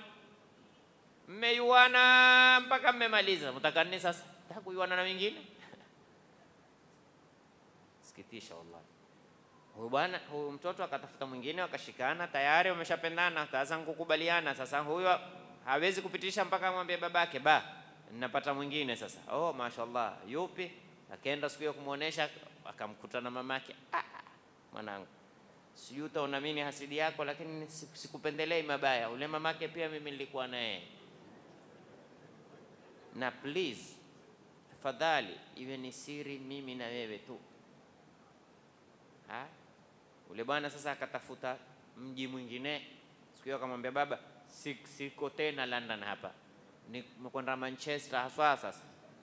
mmeiwana mpaka mmemaliza, mtakani sasa nataka kuiwana na wengine. Sikitisha wallahi. Huyu bwana, huyu mtoto akatafuta mwingine, wakashikana, tayari wameshapendana, sasa kukubaliana. Sasa huyu hawezi kupitisha mpaka amwambie babake, ba ninapata mwingine sasa. Oh, mashaallah, yupi? Akaenda siku hiyo kumuonesha, akamkuta na mamake. Ah, mwanangu, sijui utaona mimi hasidi yako, lakini sikupendelei mabaya. Ule mamake pia mimi nilikuwa naye, na please tafadhali iwe ni siri mimi na wewe tu. Ha? Ule bwana sasa akatafuta mji mwingine. Siku hiyo akamwambia baba, siko tena London hapa, nimekwenda Manchester hasa sasa.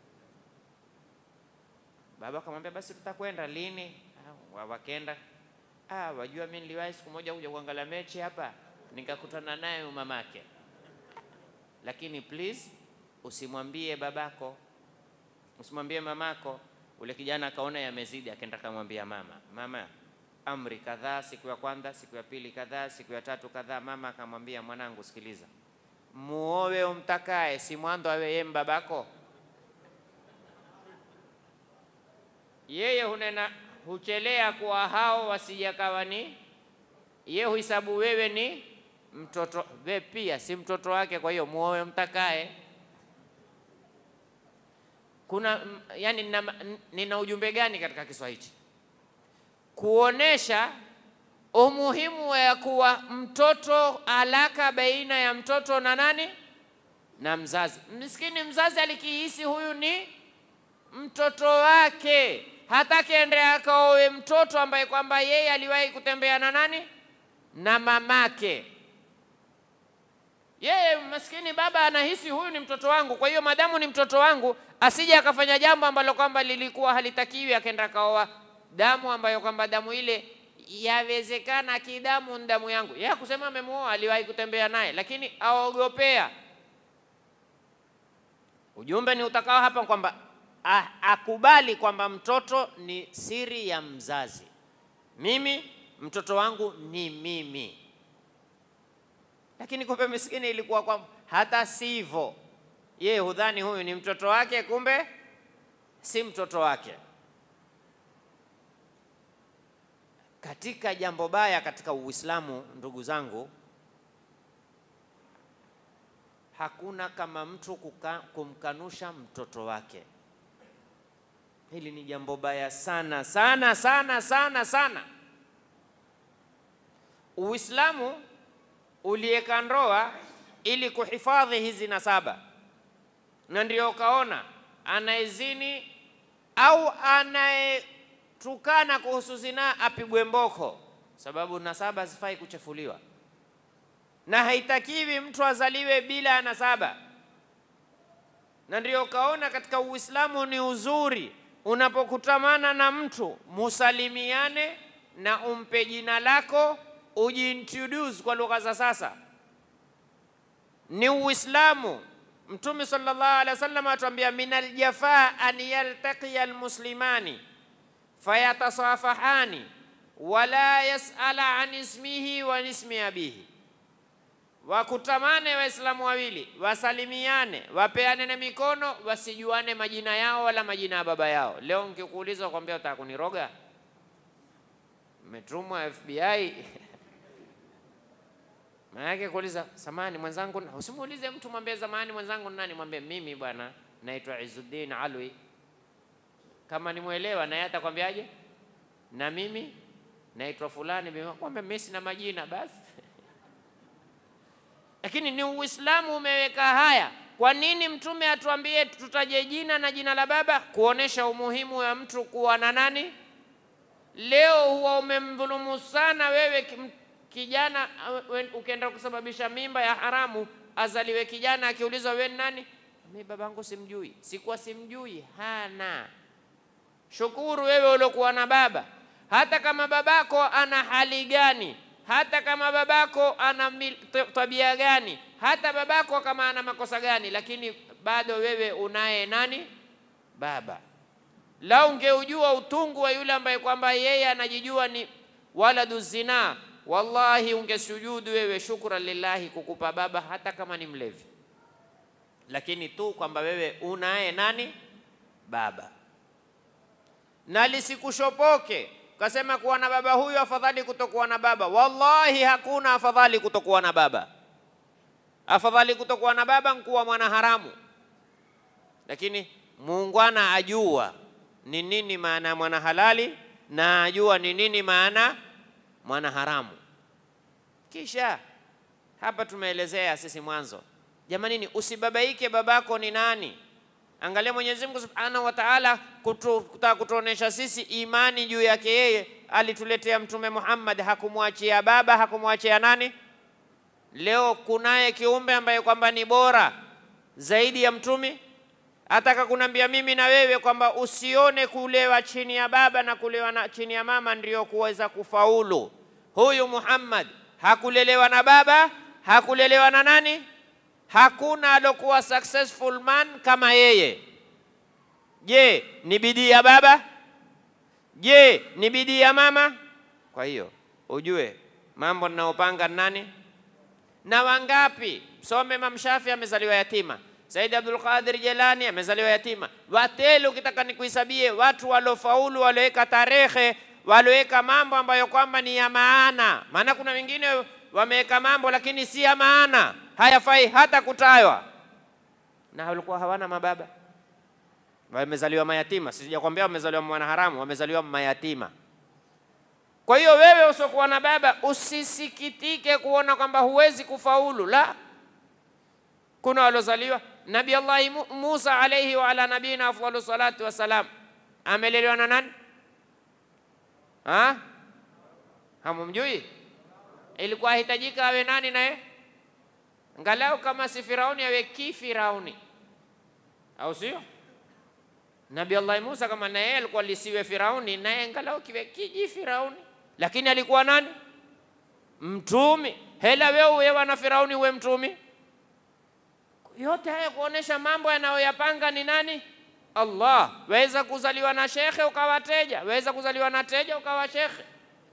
Baba akamwambia basi tutakwenda lini? Ah, wakenda. Ah, wajua mimi niliwahi siku moja kuja kuangalia mechi hapa, nikakutana naye mamake. Lakini please usimwambie babako, usimwambie mamako. Ule kijana akaona yamezidi, akaenda kumwambia mama, mama, amri kadhaa, siku ya kwanza, siku ya pili kadhaa, siku ya tatu kadhaa. Mama akamwambia, mwanangu, sikiliza, muoe umtakae, si mwanzo awe yeye babako. Yeye hunena huchelea kwa hao wasijakawa ni yeye, huhesabu wewe ni mtoto, wewe pia si mtoto wake, kwa hiyo muoe umtakae. Kuna yani nina, nina ujumbe gani katika kiswa hichi? Kuonesha umuhimu wa kuwa mtoto, alaka baina ya mtoto na nani? Na mzazi. Msikini mzazi alikihisi huyu ni mtoto wake, hataki ende akaoe mtoto ambaye kwamba yeye aliwahi kutembea na nani? Na mamake. Yeye maskini baba anahisi huyu ni mtoto wangu, kwa hiyo madamu ni mtoto wangu, asije akafanya jambo ambalo kwamba lilikuwa halitakiwi, akaenda kaoa damu ambayo kwamba damu ile yawezekana kidamu ni damu yangu. Yeye kusema amemuoa, aliwahi kutembea naye, lakini aogopea. Ujumbe ni utakao hapa kwamba akubali kwamba mtoto ni siri ya mzazi. Mimi mtoto wangu ni mimi. Lakini kumbe miskini ilikuwa kwamba hata sivyo, yeye hudhani huyu ni mtoto wake, kumbe si mtoto wake. Katika jambo baya katika Uislamu, ndugu zangu, hakuna kama mtu kuka, kumkanusha mtoto wake. Hili ni jambo baya sana sana sana sana sana. Uislamu uliweka ndoa ili kuhifadhi hizi nasaba, na ndio ukaona anaezini au anayetukana kuhusu zina apigwe mboko, sababu nasaba zifai kuchafuliwa, na haitakiwi mtu azaliwe bila nasaba. Na ndio ukaona katika Uislamu ni uzuri unapokutamana na mtu musalimiane na umpe jina lako, ujiintroduce kwa lugha za sasa. Ni Uislamu. Mtume sallallahu alaihi wasallam atuambia minal jafaa an yaltaqiya almuslimani fayatasafahani wala yasala an ismihi wa ismi abihi. Wakutamane Waislamu wawili, wasalimiane, wapeane na mikono, wasijuane majina yao wala majina ya baba yao. Leo nikikuuliza kwambia utaka kuniroga, umetumwa F B I maana kuuliza samani mwenzangu, usimuulize mtu, mwambie zamani mwenzangu nani, mwambie mimi bwana naitwa Izzuddin Alwi. Kama nimuelewa naye atakwambiaje, na mimi naitwa fulani, mwambie mimi sina majina basi. Lakini ni Uislamu umeweka haya. Kwa nini Mtume atuambie tutaje jina na jina la baba? Kuonesha umuhimu wa mtu kuwa na nani. Leo huwa umemdhulumu sana wewe kijana, ukienda kusababisha mimba ya haramu, azaliwe kijana akiulizwa wewe nani? Mimi babangu simjui. Sikuwa simjui, hana. Shukuru wewe uliokuwa na baba. Hata kama babako ana hali gani, hata kama babako ana tabia gani, hata babako kama ana makosa gani, lakini bado wewe unaye nani? Baba. Lau ungeujua utungu wa yule ambaye kwamba yeye anajijua ni waladu zina, wallahi ungesujudu wewe shukran lillahi kukupa baba hata kama ni mlevi. Lakini tu kwamba wewe unaye nani? Baba. Na lisikushopoke kasema kuwa na baba huyu afadhali kutokuwa na baba. Wallahi hakuna afadhali kutokuwa na baba. Afadhali kutokuwa na baba nkuwa mwana haramu. Lakini muungwana ajua ni nini maana mwana halali, na ajua ni nini maana mwana haramu. Kisha hapa tumeelezea sisi mwanzo, jamanini, usibabaike babako ni nani. Angalia Mwenyezi Mungu Subhanahu wa Ta'ala kutaka kutuonesha sisi imani juu yake yeye. Alituletea Mtume Muhammad, hakumwachia baba, hakumwachia nani. Leo kunaye kiumbe ambaye kwamba ni bora zaidi ya Mtume. Ataka kunambia mimi na wewe kwamba usione kulewa chini ya baba na kulewa na chini ya mama ndio kuweza kufaulu. Huyu Muhammad hakulelewa na baba, hakulelewa na nani? Hakuna alokuwa successful man kama yeye. Je, ni bidii ya baba? Je, ni bidii ya mama? Kwa hiyo ujue mambo ninaopanga nani na wangapi. Some Imam Shafi amezaliwa yatima, Said Abdul Qadir Jilani amezaliwa yatima. Watele ukitaka nikuhesabie watu walofaulu, waloweka tarehe, waloweka mambo ambayo kwamba ni ya maana. Maana kuna wengine wameweka mambo lakini si ya maana, hayafai hata kutaywa, na walikuwa hawana mababa, wamezaliwa mayatima. Sijakwambia wamezaliwa mwana haramu, wamezaliwa mayatima. Kwa hiyo wewe usiokuwa na baba usisikitike kuona kwamba huwezi kufaulu. La, kuna walozaliwa. Nabii Allah Musa alayhi wa ala nabina afdalu salatu wasalam amelelewa na nani? Ha? Hamumjui? Ilikuwa hitajika awe nani naye? Angalau kama si Firauni awe kifirauni, au sio? Nabii Allah Musa kama na yeye alikuwa lisiwe Firauni, naye angalau kiwe kiji Firauni, lakini alikuwa nani? Mtumi. Hela wewe wewe na Firauni uwe mtumi? Yote haya kuonesha mambo yanayoyapanga ni nani? Allah. Waweza kuzaliwa na shekhe ukawa teja, waweza kuzaliwa na teja ukawa shekhe.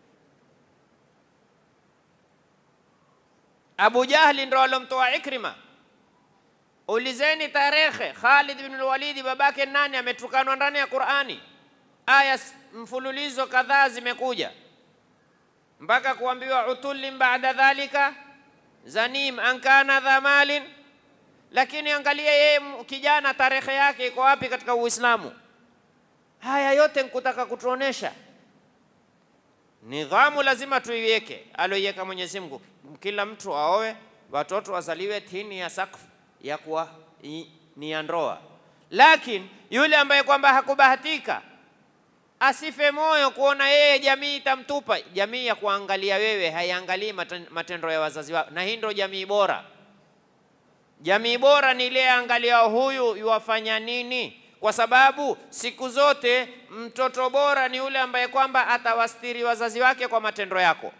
Abu Jahli ndo alomtoa Ikrima. Ulizeni tarehe, Khalid ibn al-Walid babake nani ametukanwa ndani ya Qur'ani. Aya mfululizo kadhaa zimekuja mpaka kuambiwa utulim ba'da dhalika zanim ankana dhamalin. Lakini angalia yeye kijana, tarehe yake iko wapi katika Uislamu? Haya yote nikutaka kutuonesha nidhamu lazima tuiweke aloiweka Mwenyezi Mungu. Kila mtu aoe, watoto wazaliwe chini ya sakfu ya kuwa ni ya ndoa. Lakini yule ambaye kwamba hakubahatika asife moyo kuona yeye jamii itamtupa. Jamii ya kuangalia wewe haiangalii matendo ya wazazi wako, na hii ndio jamii bora. Jamii bora ni ile angalia huyu yuwafanya nini, kwa sababu siku zote mtoto bora ni yule ambaye kwamba atawastiri wazazi wake kwa matendo yako.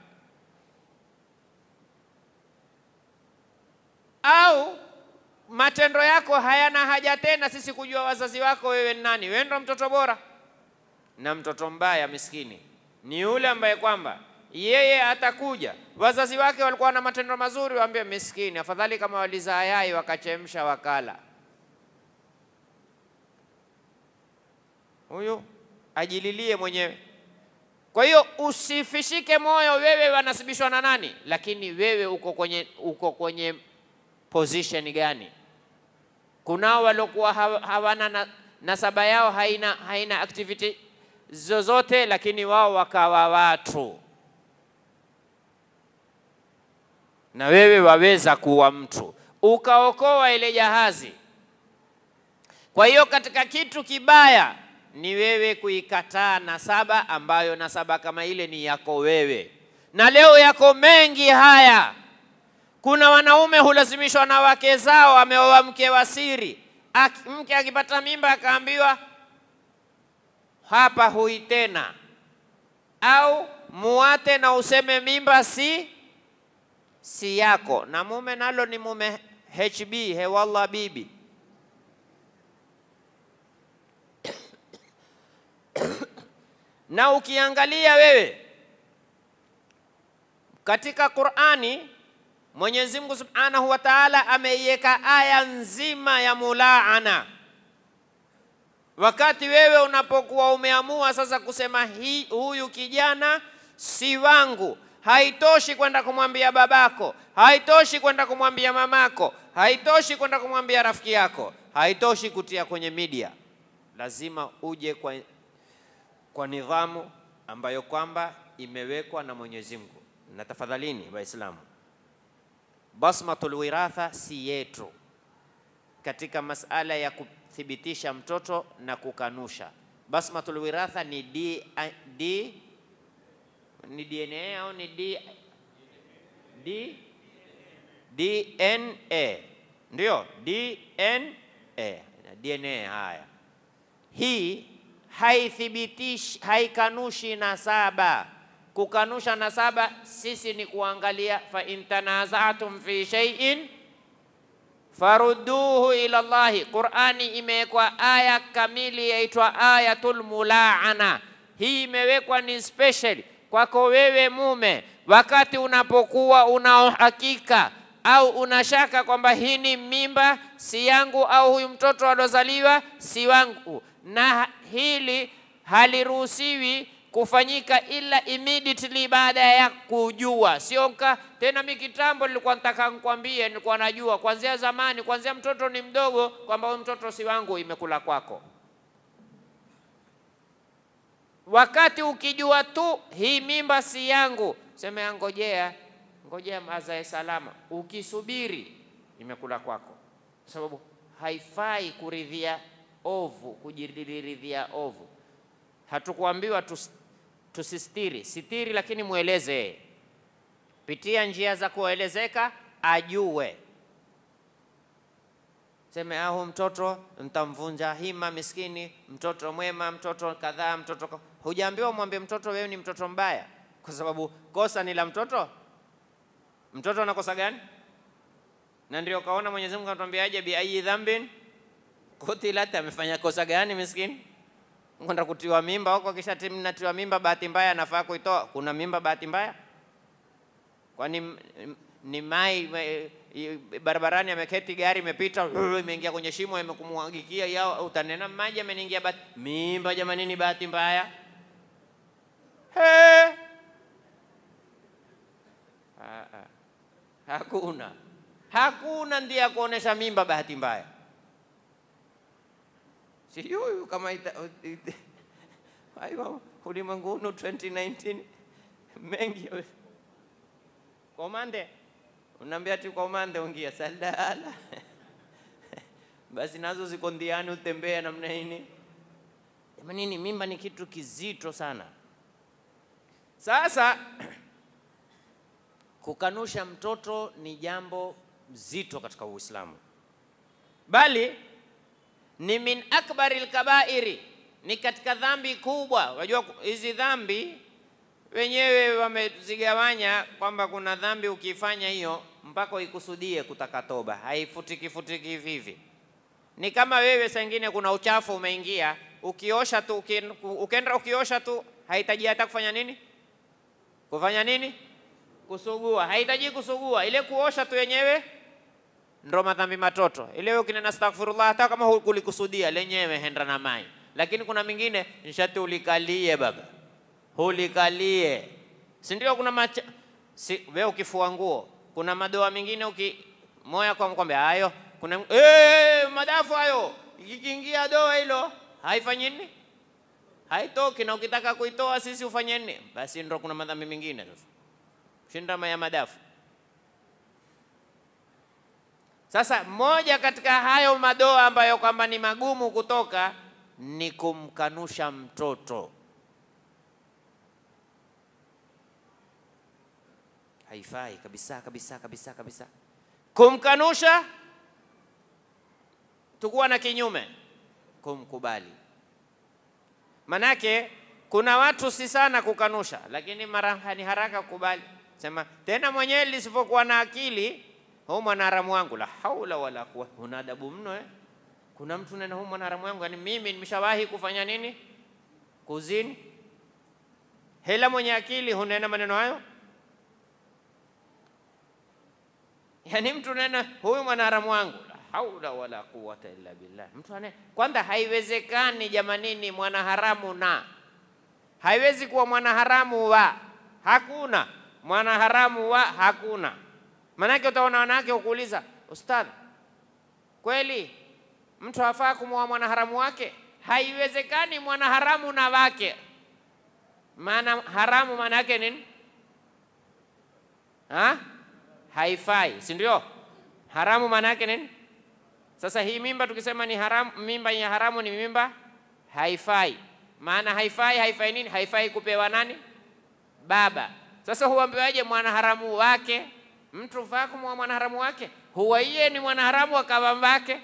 Au matendo yako hayana haja tena sisi kujua wazazi wako wewe ni nani. Wewe ndio mtoto bora. Na mtoto mbaya miskini ni yule ambaye kwamba yeye atakuja, wazazi wake walikuwa na matendo mazuri, waambie miskini, afadhali kama walizaa yai wakachemsha wakala. Huyu ajililie mwenyewe. Kwa hiyo usifishike moyo wewe wanasibishwa na nani, lakini wewe uko kwenye uko kwenye position gani? Kunao waliokuwa hawana na, nasaba yao haina haina activity zozote, lakini wao wakawa watu, na wewe waweza kuwa mtu ukaokoa ile jahazi. Kwa hiyo katika kitu kibaya ni wewe kuikataa nasaba ambayo nasaba kama ile ni yako wewe. Na leo yako mengi haya. Kuna wanaume hulazimishwa na wake zao, ameoa mke wa siri. Mke akipata mimba akaambiwa hapa hui tena, au muate na useme mimba si si yako, na mume nalo ni mume H B, he wallah bibi. Na ukiangalia wewe katika Qur'ani, Mwenyezi Mungu Subhanahu wa Ta'ala ameiweka aya nzima ya mulaana. Wakati wewe unapokuwa umeamua sasa kusema hii huyu kijana si wangu, haitoshi kwenda kumwambia babako, haitoshi kwenda kumwambia mamako, haitoshi kwenda kumwambia rafiki yako, haitoshi kutia kwenye media. Lazima uje kwa kwa nidhamu ambayo kwamba imewekwa na Mwenyezi Mungu. Na tafadhalini Waislamu, basmatul wiratha si yetu katika masala ya kuthibitisha mtoto na kukanusha. Basmatul wiratha ni D, D ni D N A au ni D D D N A, ndio D N A, D N A. Haya, hii haithibitishi, haikanushi nasaba. Kukanusha nasaba sisi ni kuangalia fa in tanaza'tum fi shay'in farudduhu ila Allah. Qur'ani imewekwa aya kamili yaitwa ayatul mulaana. Hii imewekwa ni special kwako wewe mume, wakati unapokuwa una hakika au unashaka kwamba hii ni mimba si yangu au huyu mtoto aliozaliwa si wangu, na hili haliruhusiwi kufanyika ila immediately baada ya kujua. Sio tena mimi kitambo nilikuwa nataka nikwambie, nilikuwa najua kuanzia zamani, kuanzia mtoto ni mdogo kwamba huyu mtoto si wangu, imekula kwako. Wakati ukijua tu hii mimba si yangu, sema ngojea, ngojea azae salama. Ukisubiri imekula kwako, sababu haifai kuridhia ovu, kujiridhia ovu. Hatukuambiwa tus, tusistiri, sitiri, lakini mueleze. Pitia njia za kuelezeka ajue. Seme ahu mtoto mtamvunja hima miskini, mtoto mwema, mtoto kadhaa, mtoto. Hujaambiwa mwambie mtoto wewe ni mtoto mbaya, kwa sababu kosa ni la mtoto. Mtoto anakosa gani? Na ndio kaona Mwenyezi Mungu anatuambiaje, bi ayi dhambin kutilat, amefanya kosa gani miskini? Kwenda kutiwa mimba huko, kisha timnatiwa mimba bahati mbaya, anafaa kuitoa. Kuna mimba bahati mbaya? Kwani ni mai barabarani ameketi, gari imepita, imeingia kwenye shimo, imekumwagikia yao, utanena maji ameniingia bahati mimba? Jamani, ni bahati mbaya? He, ha, ha. Hakuna, hakuna ndiye kuonesha mimba bahati mbaya. Sijui kama ita, ita, aiwa ulimwenguni twenty nineteen mengi. Komande unaambia tu komande ungia salala basi nazo ziko ndiani, utembea namna hii. Jamani, ni mimba ni kitu kizito sana. Sasa kukanusha mtoto ni jambo zito katika Uislamu, bali ni min akbaril kabairi, ni katika dhambi kubwa. Unajua hizi dhambi wenyewe wamezigawanya kwamba kuna dhambi ukifanya hiyo mpaka uikusudie kutaka toba, haifutiki futiki vivi. Ni kama wewe saa nyingine kuna uchafu umeingia, ukiosha tu, ukenda ukiosha tu, haitaji hata kufanya nini? Kufanya nini? Kusugua. Haitaji kusugua, ile kuosha tu yenyewe ndio madhambi matoto. Ile wewe ukinena astaghfirullah hata kama hukulikusudia lenyewe henda na mai. Lakini kuna mingine nishati ulikalie baba, hulikalie, si ndio? Kuna macha, si, wewe ukifua nguo kuna madoa mengine uki moya kwa mkombe hayo, kuna eh madafu hayo, ikiingia doa hilo haifanyi nini? Haitoki. Na ukitaka kuitoa sisi ufanye nini? Basi ndio kuna madhambi mengine sasa shinda ya madafu. Sasa moja katika hayo madoa ambayo kwamba ni magumu kutoka ni kumkanusha mtoto. Haifai kabisa kabisa kabisa kabisa kumkanusha. Tukuwa na kinyume, kumkubali. Manake kuna watu si sana kukanusha, lakini mara ni haraka kukubali. Sema tena mwenyewe lisipokuwa na akili, huyu mwanaharamu wangu, la haula wala quwa. Una adabu mno eh? Kuna mtu nena huyu mwanaharamu wangu, yani mimi nimeshawahi kufanya nini? Kuzini. Hela mwenye akili hunena maneno hayo? Yani mtu nena huyu mwanaharamu wangu, la haula wala quwwata illa billah. Mtu ane kwanza, haiwezekani jamanini mwanaharamu na haiwezi kuwa mwanaharamu wa, hakuna mwanaharamu wa, hakuna. Manake utaona wanawake ukuuliza, ustadh, kweli mtu hafaa kumwoa mwanaharamu wake? Haiwezekani mwanaharamu na wake. Maana haramu maana yake nini? Ha? Haifai, si ndio? Haramu maana yake nini? Sasa hii mimba tukisema ni haramu, mimba ya haramu ni mimba haifai. Maana haifai, haifai nini? Haifai kupewa nani? Baba. Sasa huambiwaje mwanaharamu wake? Mtu faa kumwoa mwanaharamu wake? Huwa yeye ni mwanaharamu akawa mbake.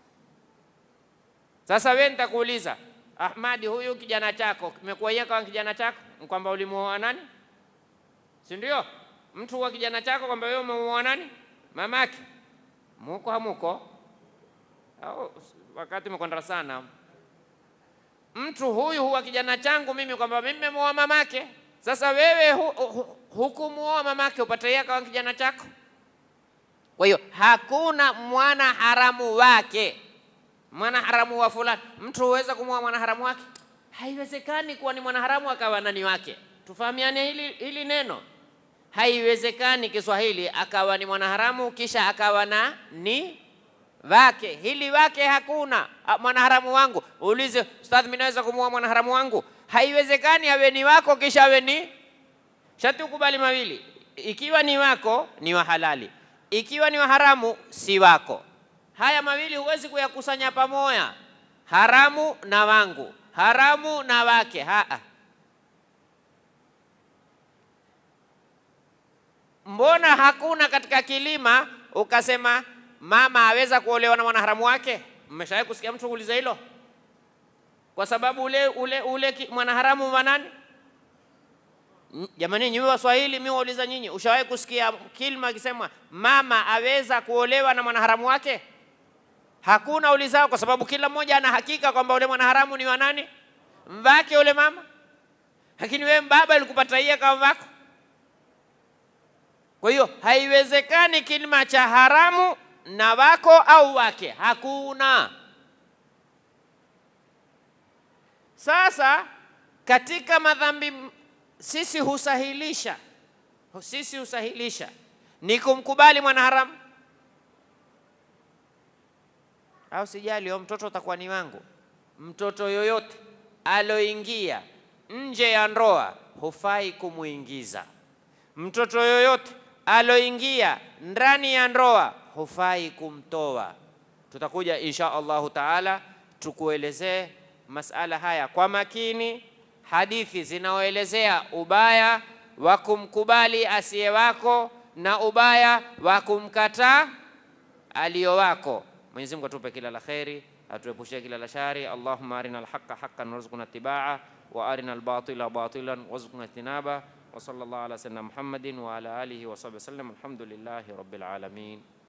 Sasa wewe nitakuuliza, Ahmadi, huyu kijana chako imekuwa yeye kama kijana chako kwamba ulimuoa nani? Si ndio? Mtu wa kijana chako kwamba wewe umemuoa nani? Mamake. Muko hamuko? Au wakati mmekwenda sana. Mtu huyu huwa kijana changu mimi kwamba mimi nimemuoa mamake. Sasa wewe hu, hu, hukumuoa mamake upate yeye kama kijana chako. Kwa hiyo hakuna mwana haramu wake. Mwana haramu wa fulani. Mtu huweza kumuoa mwana haramu wake? Haiwezekani kuwa ni mwana haramu akawa nani wake. Tufahamiane hili, hili neno. Haiwezekani Kiswahili akawa ni mwana haramu kisha akawa na ni wake. Hili wake hakuna. Mwana haramu wangu, uulize ustadh, mimi naweza kumuoa mwana haramu wangu? Haiwezekani awe ni wako kisha awe ni, shati ukubali mawili. Ikiwa ni wako ni wa halali, ikiwa ni wa haramu si wako. Haya mawili huwezi kuyakusanya pamoja, haramu na wangu, haramu na wake. Haa. Mbona hakuna katika kilima ukasema mama aweza kuolewa na mwanaharamu wake? Mmeshawahi kusikia mtu kuuliza hilo? Kwa sababu ule ule ule mwanaharamu wa nani? Jamani, nyinyi Waswahili, mimi wauliza nyinyi, ushawahi kusikia kilima ikisema mama aweza kuolewa na mwanaharamu wake? Hakuna ulizao, kwa sababu kila mmoja ana hakika kwamba ule mwanaharamu ni wa nani? Mvake ule mama. Lakini wewe baba alikupata yeye kama mvako. Kwa hiyo haiwezekani kilima cha haramu na wako au wake, hakuna. Sasa katika madhambi sisi husahilisha, sisi husahilisha ni kumkubali mwanaharamu. Au sijali, huyo mtoto utakuwa ni wangu. Mtoto yoyote aloingia nje ya ndoa hufai kumuingiza. Mtoto yoyote aloingia ndani ya ndoa hufai kumtoa. Tutakuja insha Allahu taala tukuelezee masala haya kwa makini, hadithi zinaoelezea ubaya wa kumkubali asiye wako na ubaya wa kumkataa aliyo wako. Mwenyezi Mungu atupe kila la kheri, atuepushie kila la shari. Allahumma arina al-haqqa haqqan warzuqna ittiba'a wa arina al-batila batilan warzuqna ijtinaba. Wa sallallahu ala sayyidina Muhammadin wa ala alihi wa sahbihi wasallam. Alhamdulillahi rabbil alamin.